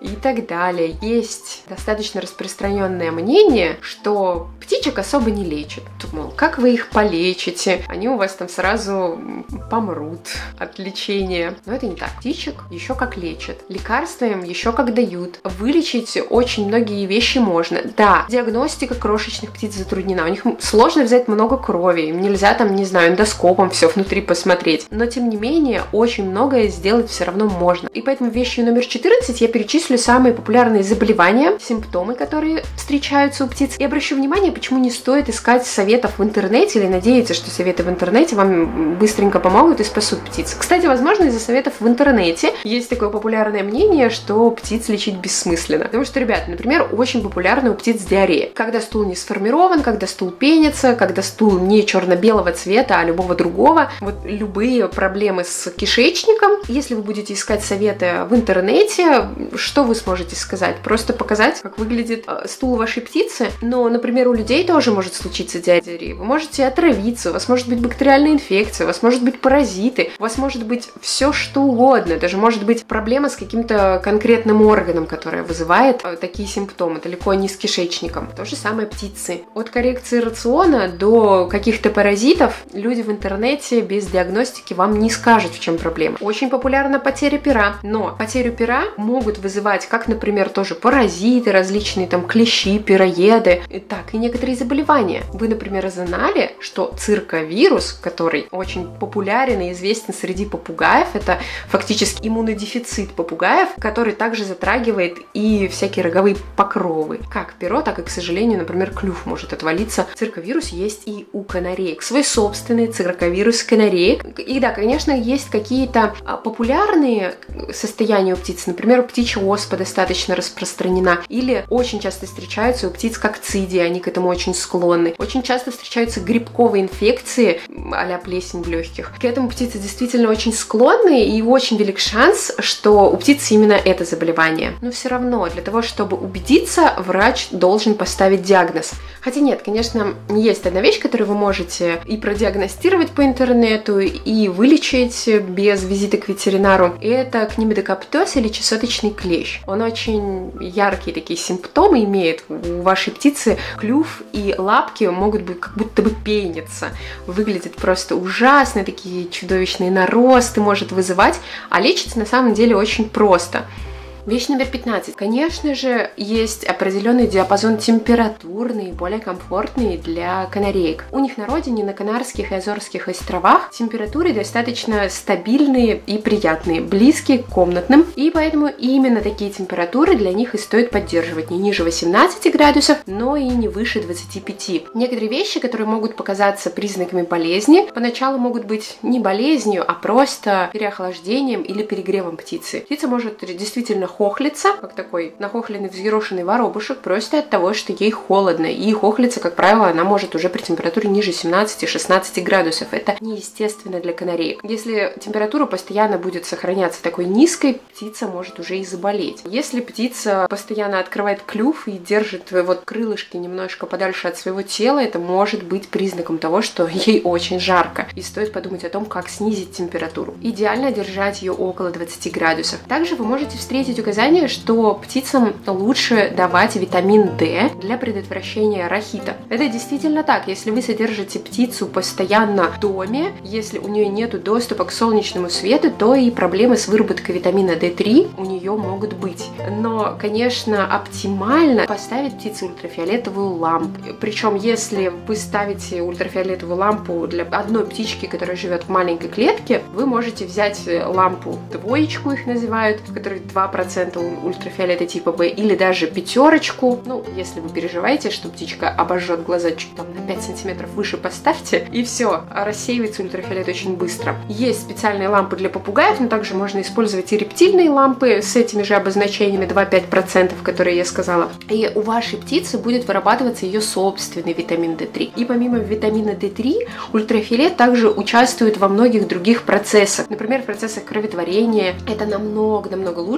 A: так далее. Есть достаточно распространенное мнение, что птичек особо не лечат. Мол, как вы их полечите? Они у вас там сразу помрут от лечения. Но это не так. Птичек еще как лечат. Лекарства им еще как дают. Вылечить очень многие вещи можно. Да, диагностика крошечных птиц затруднена. У них сложно взять много крови. Им нельзя там, не знаю, эндоскопом все внутри посмотреть. Но тем не менее, очень многое сделать все равно можно. И поэтому вещью номер четырнадцать я перечислю самые популярные заболевания, симптомы, которые встречаются у птиц. И обращу внимание, почему не стоит искать советов в интернете или надеяться, что советы в интернете вам быстренько помогут и спасут птиц. Кстати, возможно, из-за советов в интернете есть такое популярное мнение, что птиц лечить бессмысленно. Потому что, ребята, например, очень популярна у птиц диарея. Когда стул не сформирован, когда стул пенится, когда стул не черно-белого цвета, а любого другого. Вот любые проблемы с кишечником. Если вы будете искать советы в интернете, что вы сможете сказать? Просто показать, как выглядит стул вашей птицы. Но, например, у людей тоже может случиться диарея. Вы можете отравиться, у вас может быть бактериальная инфекция, у вас может быть паразиты, у вас может быть все что угодно. Даже может быть проблема с каким-то конкретным органом, которая вызывает такие симптомы, далеко не с кишечником. То же самое птицы. От коррекции рациона до каких-то паразитов люди в интернете без диагностики вам не скажут, в чем проблема. Очень популярна потеря пера, но потерю пера могут вызывать как, например, тоже паразиты, различные там клещи, пироеды, так и некоторые заболевания. Вы, например, знали, что цирковирус, который очень популярен и известен среди попугаев, это фактически иммунодефицит попугаев, который также затрагивает и всякие роговые покровы. Как перо, так и, к сожалению, например, клюв может отвалиться. Цирковирус есть и у канареек. Свой собственный цирковирус канареек. И да, конечно, есть какие-то популярные состояния у птиц. Например, птичья оспа достаточно распространена. Или очень часто встречаются у птиц кокцидии, они к этому очень склонны. Очень часто встречаются грибковые инфекции, а-ля плесень в легких. К этому птицы действительно очень склонны, и очень велик шанс, что у птиц именно это заболевание. Но все равно, для того, чтобы убедиться, врач должен поставить диагноз. Хотя нет, конечно, есть одна вещь, которую вы можете и продиагностировать по интернету, и вылечить без визита к ветеринару. И это книмидокоптоз или чесоточный клещ. Он очень яркие такие симптомы имеет. У вашей птицы клюв и лапки могут быть как будто бы пениться. Выглядит просто ужасно, такие чудовищные наросты может вызывать, а лечится на самом деле очень просто. Вещь номер пятнадцать. Конечно же, есть определенный диапазон температурный, более комфортный для канареек. У них на родине, на Канарских и Азорских островах, температуры достаточно стабильные и приятные, близкие к комнатным, и поэтому именно такие температуры для них и стоит поддерживать не ниже восемнадцати градусов, но и не выше двадцати пяти. Некоторые вещи, которые могут показаться признаками болезни, поначалу могут быть не болезнью, а просто переохлаждением или перегревом птицы. Птица может действительно хохлится, как такой нахохленный взъерошенный воробушек, просто от того, что ей холодно. И хохлится, как правило, она может уже при температуре ниже семнадцати-шестнадцати градусов. Это неестественно для канареек. Если температура постоянно будет сохраняться такой низкой, птица может уже и заболеть. Если птица постоянно открывает клюв и держит вот крылышки немножко подальше от своего тела, это может быть признаком того, что ей очень жарко. И стоит подумать о том, как снизить температуру. Идеально держать ее около двадцати градусов. Также вы можете встретить указание, что птицам лучше давать витамин D для предотвращения рахита. Это действительно так. Если вы содержите птицу постоянно в доме, если у нее нет доступа к солнечному свету, то и проблемы с выработкой витамина дэ три у нее могут быть. Но, конечно, оптимально поставить птице ультрафиолетовую лампу. Причем, если вы ставите ультрафиолетовую лампу для одной птички, которая живет в маленькой клетке, вы можете взять лампу двоечку, их называют, в которой два процента ультрафиолета типа бэ, или даже пятерочку. Ну, если вы переживаете, что птичка обожжет глаза чуть там на пять сантиметров выше, поставьте, и все, рассеивается ультрафиолет очень быстро. Есть специальные лампы для попугаев, но также можно использовать и рептильные лампы с этими же обозначениями два-пять процентов, которые я сказала. И у вашей птицы будет вырабатываться ее собственный витамин дэ три. И помимо витамина дэ три, ультрафиолет также участвует во многих других процессах. Например, в процессах кроветворения. Это намного-намного лучше, чем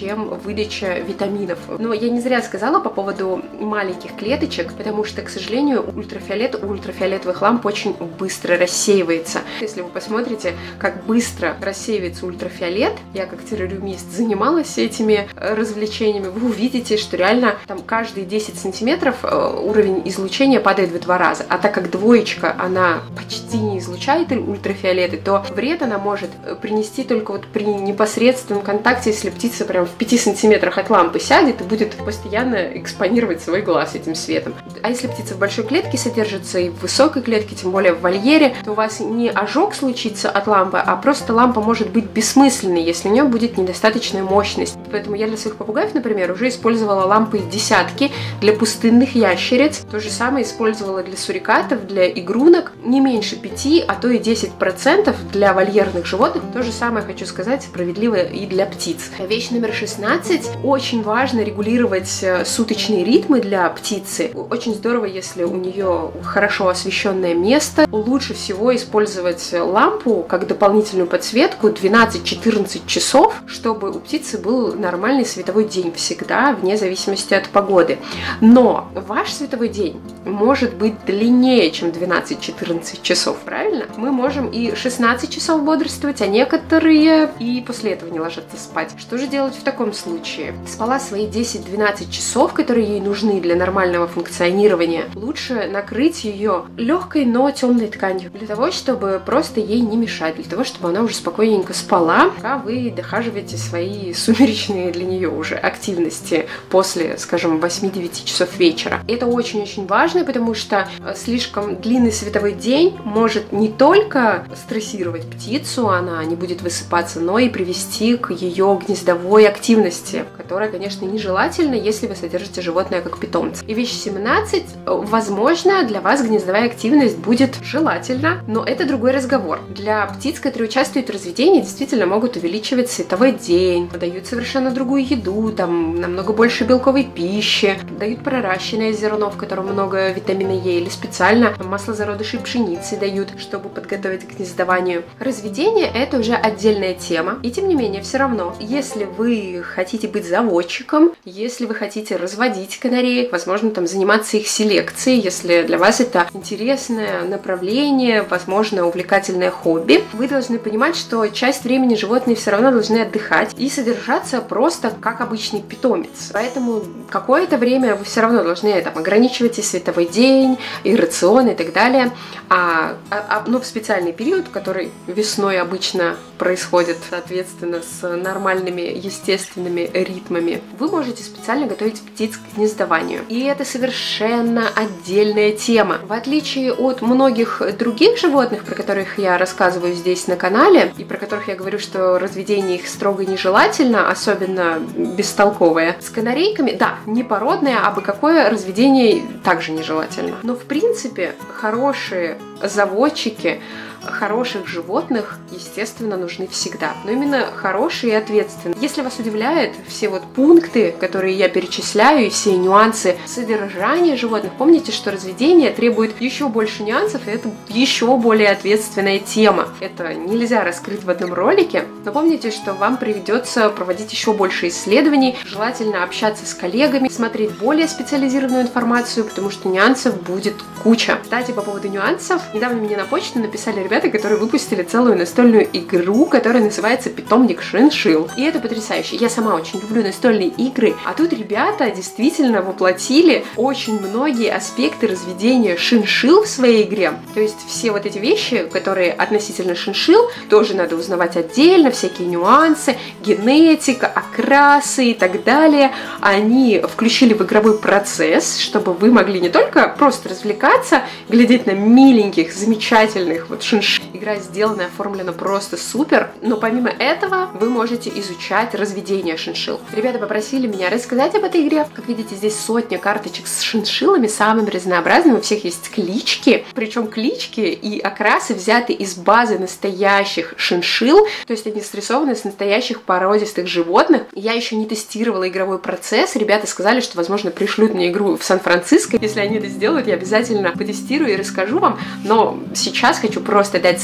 A: чем выдача витаминов. Но я не зря сказала по поводу маленьких клеточек, потому что, к сожалению, ультрафиолет у ультрафиолетовых ламп очень быстро рассеивается. Если вы посмотрите, как быстро рассеивается ультрафиолет, я как террариумист занималась этими развлечениями, вы увидите, что реально там каждые десять сантиметров уровень излучения падает в два раза. А так как двоечка, она почти не излучает ультрафиолеты, то вред она может принести только вот при непосредственном контакте, если птица прям в пяти сантиметрах от лампы сядет и будет постоянно экспонировать свой глаз этим светом. А если птица в большой клетке содержится и в высокой клетке, тем более в вольере, то у вас не ожог случится от лампы, а просто лампа может быть бессмысленной, если у нее будет недостаточная мощность. Поэтому я для своих попугаев, например, уже использовала лампы десятки для пустынных ящериц. То же самое использовала для сурикатов, для игрунок. Не меньше пяти, а то и десять процентов для вольерных животных. То же самое, хочу сказать, справедливо и для птиц. Вещь номер шестнадцать. Очень важно регулировать суточные ритмы для птицы. Очень здорово, если у нее хорошо освещенное место. Лучше всего использовать лампу как дополнительную подсветку двенадцать-четырнадцать часов, чтобы у птицы был нормальный световой день всегда, вне зависимости от погоды. Но ваш световой день может быть длиннее, чем двенадцать-четырнадцать часов, правильно? Мы можем и шестнадцать часов бодрствовать, а некоторые и после этого не ложатся спать. Что же делать в таком случае? Спала свои десять-двенадцать часов, которые ей нужны для нормального функционирования. Лучше накрыть ее легкой, но темной тканью, для того, чтобы просто ей не мешать, для того, чтобы она уже спокойненько спала, пока вы дохаживаете свои сумеречные для нее уже активности после, скажем, восьми-девяти часов вечера. Это очень-очень важно, потому что слишком длинный световой день может не только стрессировать птицу, она не будет высыпаться, но и привести к ее гнездовой активности, которая, конечно, нежелательна, если вы содержите животное как питомца. И вещь семнадцать. Возможно, для вас гнездовая активность будет желательна, но это другой разговор. Для птиц, которые участвуют в разведении, действительно могут увеличивать световой день, дают совершенно другую еду, там намного больше белковой пищи, дают проращенное зерно, в котором много витамина Е, или специально масло зародышей пшеницы дают, чтобы подготовить к гнездованию. Разведение — это уже отдельная тема, и тем не менее, все равно, если вы хотите быть заводчиком, если вы хотите разводить канареек, возможно, там заниматься их селекцией, если для вас это интересное направление, возможно, увлекательное хобби, вы должны понимать, что часть времени животные все равно должны отдыхать и содержаться просто как обычный питомец. Поэтому какое-то время вы все равно должны там ограничивать и световой день, и рацион, и так далее. А, а, ну, в специальный период, который весной обычно происходит, соответственно, с нормальными естественными ритмами, вы можете специально готовить птиц к гнездованию. И это совершенно отдельная тема. В отличие от многих других животных, про которых я рассказываю здесь на канале, и про которых я говорю, что разведение их строго нежелательно, особенно бестолковое, с канарейками, да, не породное, а бы какое разведение также нежелательно. Но, в принципе, хорошие заводчики хороших животных, естественно, нужны всегда. Но именно хорошие и ответственные. Если вас удивляют все вот пункты, которые я перечисляю, и все нюансы содержания животных, помните, что разведение требует еще больше нюансов, и это еще более ответственная тема. Это нельзя раскрыть в одном ролике, но помните, что вам придется проводить еще больше исследований, желательно общаться с коллегами, смотреть более специализированную информацию, потому что нюансов будет куча. Кстати, по поводу нюансов, недавно мне на почту написали ребята, которые выпустили целую настольную игру, которая называется «Питомник шиншилл». И это потрясающе. Я сама очень люблю настольные игры, а тут ребята действительно воплотили очень многие аспекты разведения шиншилл в своей игре. То есть все вот эти вещи, которые относительно шиншилл, тоже надо узнавать отдельно, всякие нюансы, генетика, окрасы и так далее. Они включили в игровой процесс, чтобы вы могли не только просто развлекаться, глядеть на миленьких, замечательных вот шиншилл. Игра сделана и оформлена просто супер, но помимо этого вы можете изучать разведение шиншилл. Ребята попросили меня рассказать об этой игре. Как видите, здесь сотня карточек с шиншиллами, самыми разнообразными, у всех есть клички, причем клички и окрасы взяты из базы настоящих шиншилл, то есть они срисованы с настоящих породистых животных. Я еще не тестировала игровой процесс, ребята сказали, что, возможно, пришлют мне игру в Сан-Франциско. Если они это сделают, я обязательно потестирую и расскажу вам, но сейчас хочу просто дать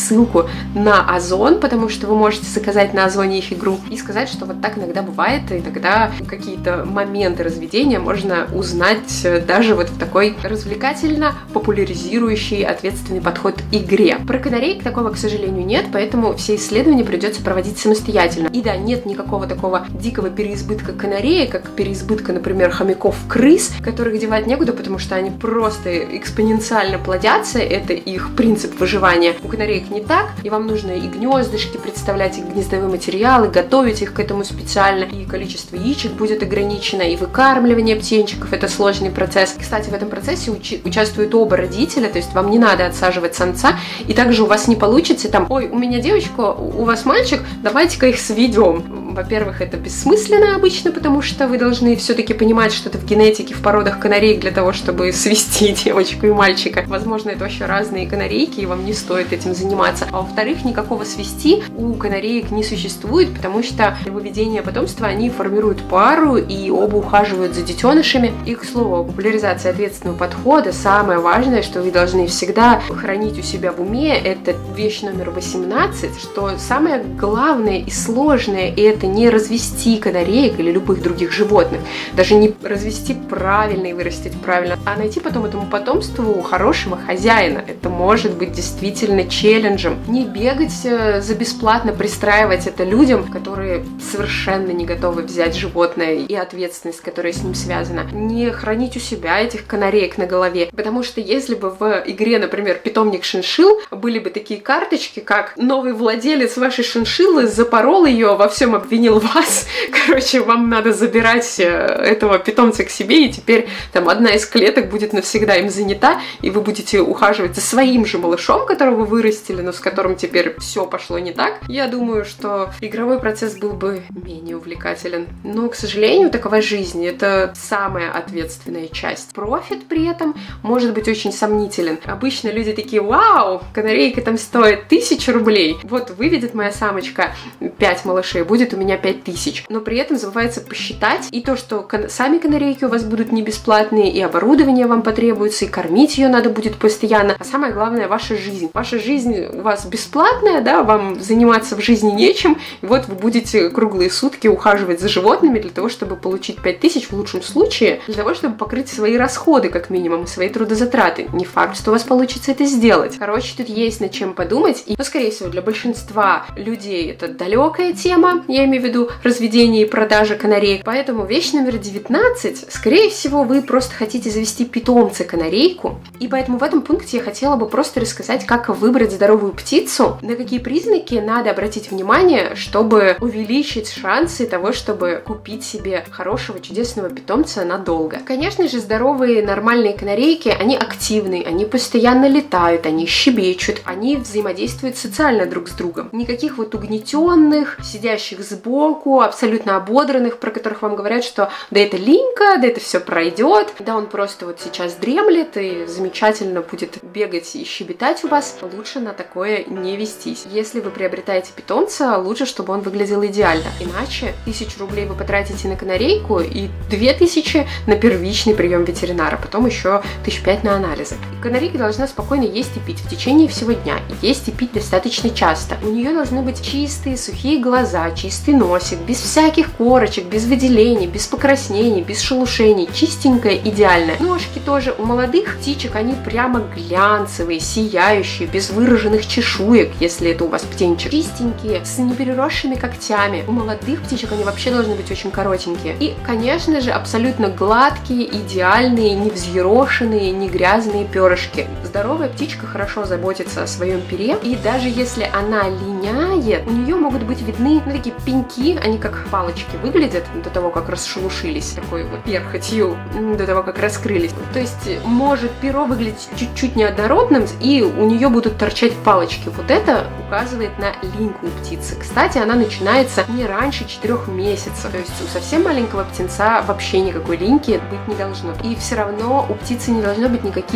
A: ссылку на Озон, потому что вы можете заказать на Озоне их игру, и сказать, что вот так иногда бывает, и иногда какие-то моменты разведения можно узнать даже вот в такой развлекательно популяризирующий ответственный подход к игре. Про канареек такого, к сожалению, нет, поэтому все исследования придется проводить самостоятельно. И да, нет никакого такого дикого переизбытка канареек, как переизбытка, например, хомяков-крыс, которых девать некуда, потому что они просто экспоненциально плодятся, это их принцип выживания. У канареек не так, и вам нужно и гнездышки представлять, и гнездовые материалы, готовить их к этому специально, и количество яичек будет ограничено, и выкармливание птенчиков — это сложный процесс. Кстати, в этом процессе учи- участвуют оба родителя, то есть вам не надо отсаживать самца, и также у вас не получится там: ой, у меня девочка, у вас мальчик, давайте-ка их сведем. Во-первых, это бессмысленно обычно, потому что вы должны все-таки понимать что-то в генетике, в породах канареек для того, чтобы свести девочку и мальчика. Возможно, это вообще разные канарейки, и вам не стоит этим заниматься. А во-вторых, никакого свести у канареек не существует, потому что для выведения потомства они формируют пару и оба ухаживают за детенышами. И, к слову, популяризация ответственного подхода, самое важное, что вы должны всегда хранить у себя в уме, это вещь номер восемнадцать, что самое главное и сложное — это не развести канареек или любых других животных, даже не развести правильно и вырастить правильно, а найти потом этому потомству хорошего хозяина. Это может быть действительно челленджем. Не бегать за бесплатно, пристраивать это людям, которые совершенно не готовы взять животное и ответственность, которая с ним связана. Не хранить у себя этих канареек на голове, потому что если бы в игре, например, питомник шиншилл, были бы такие карточки, как «Новый владелец вашей шиншиллы запорол ее, во всем обвинил вас», короче, вам надо забирать этого питомца к себе, и теперь там одна из клеток будет навсегда им занята, и вы будете ухаживать за своим же малышом, которого вы вырастили, но с которым теперь все пошло не так. Я думаю, что игровой процесс был бы менее увлекателен. Но, к сожалению, такова жизнь. Это самая ответственная часть. Профит при этом может быть очень сомнителен. Обычно люди такие: вау, канарейка там стоит тысячу рублей. Вот выведет моя самочка пять малышей, будет у меня пять тысяч. Но при этом забывается посчитать и то, что кон- сами канарейки у вас будут не бесплатные, и оборудование вам потребуется, и кормить ее надо будет постоянно. А самое главное — ваша жизнь. Ваша жизнь у вас бесплатная, да, вам заниматься в жизни нечем, и вот вы будете круглые сутки ухаживать за животными для того, чтобы получить пять тысяч в лучшем случае, для того, чтобы покрыть свои расходы, как минимум, и свои трудозатраты. Не факт, что у вас получится это сделать. Короче, тут есть над чем подумать, и, ну, скорее всего, для большинства людей это далекая тема, я имею в виду разведение и продажа канареек, поэтому вещь номер девятнадцать, скорее всего, вы просто хотите завести питомца канарейку, и поэтому в этом пункте я хотела бы просто рассказать, как выбрать здоровую птицу, на какие признаки надо обратить внимание, чтобы увеличить шансы того, чтобы купить себе хорошего, чудесного питомца надолго. Конечно же, здоровые, нормальные канарейки, они активны, они постоянно летают, они щебечут, они взаимодействуют социально друг с другом. Никаких вот угнетенных, сидящих сбоку, абсолютно ободранных, про которых вам говорят, что да это линька, да это все пройдет, да он просто вот сейчас дремлет и замечательно будет бегать и щебетать у вас. Лучше на такое не вестись. Если вы приобретаете питомца, лучше, чтобы он выглядел идеально. Иначе тысячу рублей вы потратите на канарейку и две тысячи на первичный прием ветеринара, потом еще тысяч пять на анализы. И канарейка должна спокойно есть и пить в течение всего дня. И есть и пить достаточно часто. У нее должны быть чистые, сухие глаза, чистый носик, без всяких корочек, без выделений, без покраснений, без шелушений, чистенькая, идеальная. Ножки тоже у молодых птичек, они прямо глянцевые, сияющие, без выраженных чешуек, если это у вас птенчик. Чистенькие, с непереросшими когтями. У молодых птичек они вообще должны быть очень коротенькие. И, конечно же, абсолютно гладкие, идеальные, не взъерошенные, не грязные перышки. Здоровая птичка хорошо заботится о своем пере, и даже если она линяет, у нее могут быть видны, ну, такие пеньки, они как палочки выглядят до того, как расшелушились, такой вот перхотью, до того, как раскрылись. То есть может перо выглядеть чуть-чуть неоднородным, и у нее будут торчать палочки. Вот это указывает на линьку у птицы. Кстати, она начинается не раньше четырех месяцев. То есть у совсем маленького птенца вообще никакой линьки быть не должно. И все равно у птицы не должно быть никаких видимых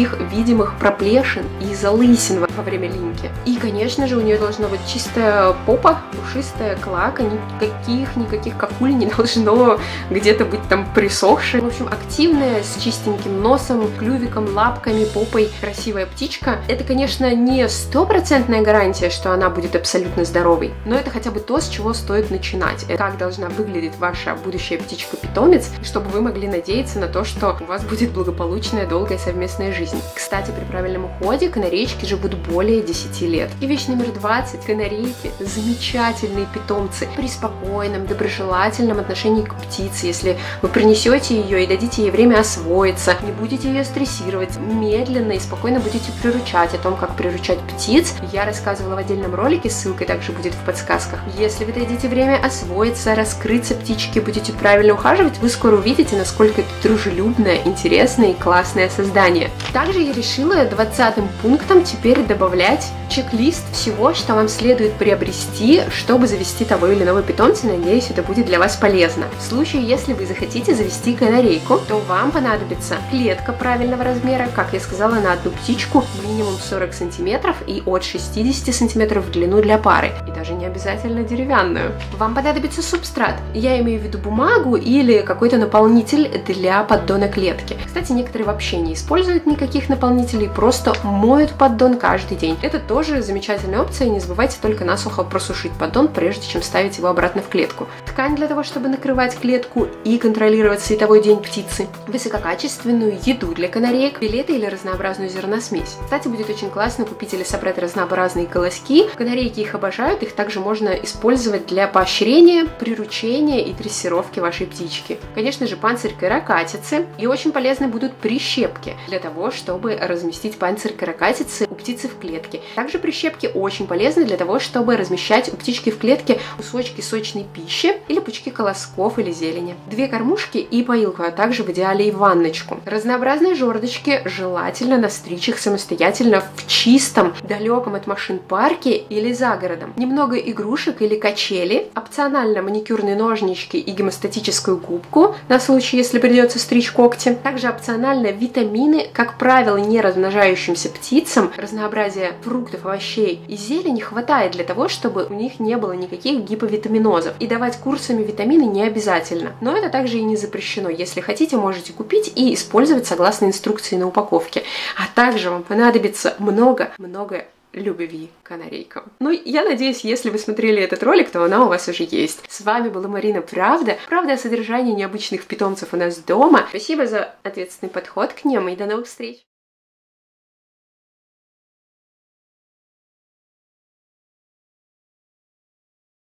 A: видимых проплешин и залысин во время линьки. И, конечно же, у нее должна быть чистая попа, пушистая клака, никаких, никаких какуль не должно где-то быть там присохшей. В общем, активная, с чистеньким носом, клювиком, лапками, попой, красивая птичка. Это, конечно, не стопроцентная гарантия, что она будет абсолютно здоровой, но это хотя бы то, с чего стоит начинать. Это как должна выглядеть ваша будущая птичка-питомец, чтобы вы могли надеяться на то, что у вас будет благополучная, долгая совместная жизнь. Кстати, при правильном уходе канарейки живут более десяти лет. И вещь номер двадцать. Канарейки – замечательные питомцы при спокойном, доброжелательном отношении к птице. Если вы принесете ее и дадите ей время освоиться, не будете ее стрессировать, медленно и спокойно будете приручать. О том, как приручать птиц, я рассказывала в отдельном ролике, ссылка также будет в подсказках. Если вы дадите время освоиться, раскрыться птичке, будете правильно ухаживать, вы скоро увидите, насколько это дружелюбное, интересное и классное создание. Также я решила двадцатым пунктом теперь добавлять чек-лист всего, что вам следует приобрести, чтобы завести того или иного питомца. Надеюсь, это будет для вас полезно. В случае, если вы захотите завести канарейку, то вам понадобится клетка правильного размера, как я сказала, на одну птичку, минимум сорок сантиметров и от шестидесяти сантиметров в длину для пары. И даже не обязательно деревянную. Вам понадобится субстрат. Я имею в виду бумагу или какой-то наполнитель для поддона клетки. Кстати, некоторые вообще не используют никаких наполнителей, просто моют поддон каждый день. Это тоже замечательная опция. Не забывайте только насухо просушить поддон, прежде чем ставить его обратно в клетку. Ткань для того, чтобы накрывать клетку и контролировать световой день птицы. Высококачественную еду для канареек, пилеты или разнообразную зерносмесь. Кстати, будет очень классно купить или собрать разнообразные колоски. Канарейки их обожают, их также можно использовать для поощрения, приручения и дрессировки вашей птички. Конечно же, панцирь каракатицы. И очень полезны будут прищепки для того, чтобы разместить панцирь каракатицы у птицы в клетке. Также прищепки очень полезны для того, чтобы размещать у птички в клетке кусочки сочной пищи или пучки колосков или зелени. Две кормушки и поилку, а также в идеале и ванночку. Разнообразные жердочки желательно настричь их самостоятельно в чистом, далеком от машин парке или за городом. Немного игрушек или качели, опционально маникюрные ножнички и гемостатическую губку на случай, если придется стричь когти. Также опционально витамины, как правило, не размножающимся птицам. Разнообразие фруктов, овощей и зелени хватает для того, чтобы у них не было никаких гиповитаминозов. И давать курсами витамины не обязательно. Но это также и не запрещено. Если хотите, можете купить и использовать согласно инструкции на упаковке. А также вам понадобится много-много любви к канарейкам. Ну, я надеюсь, если вы смотрели этот ролик, то она у вас уже есть. С вами была Марина Правда. Правда о содержании необычных питомцев у нас дома. Спасибо за ответственный подход к ним и до новых встреч!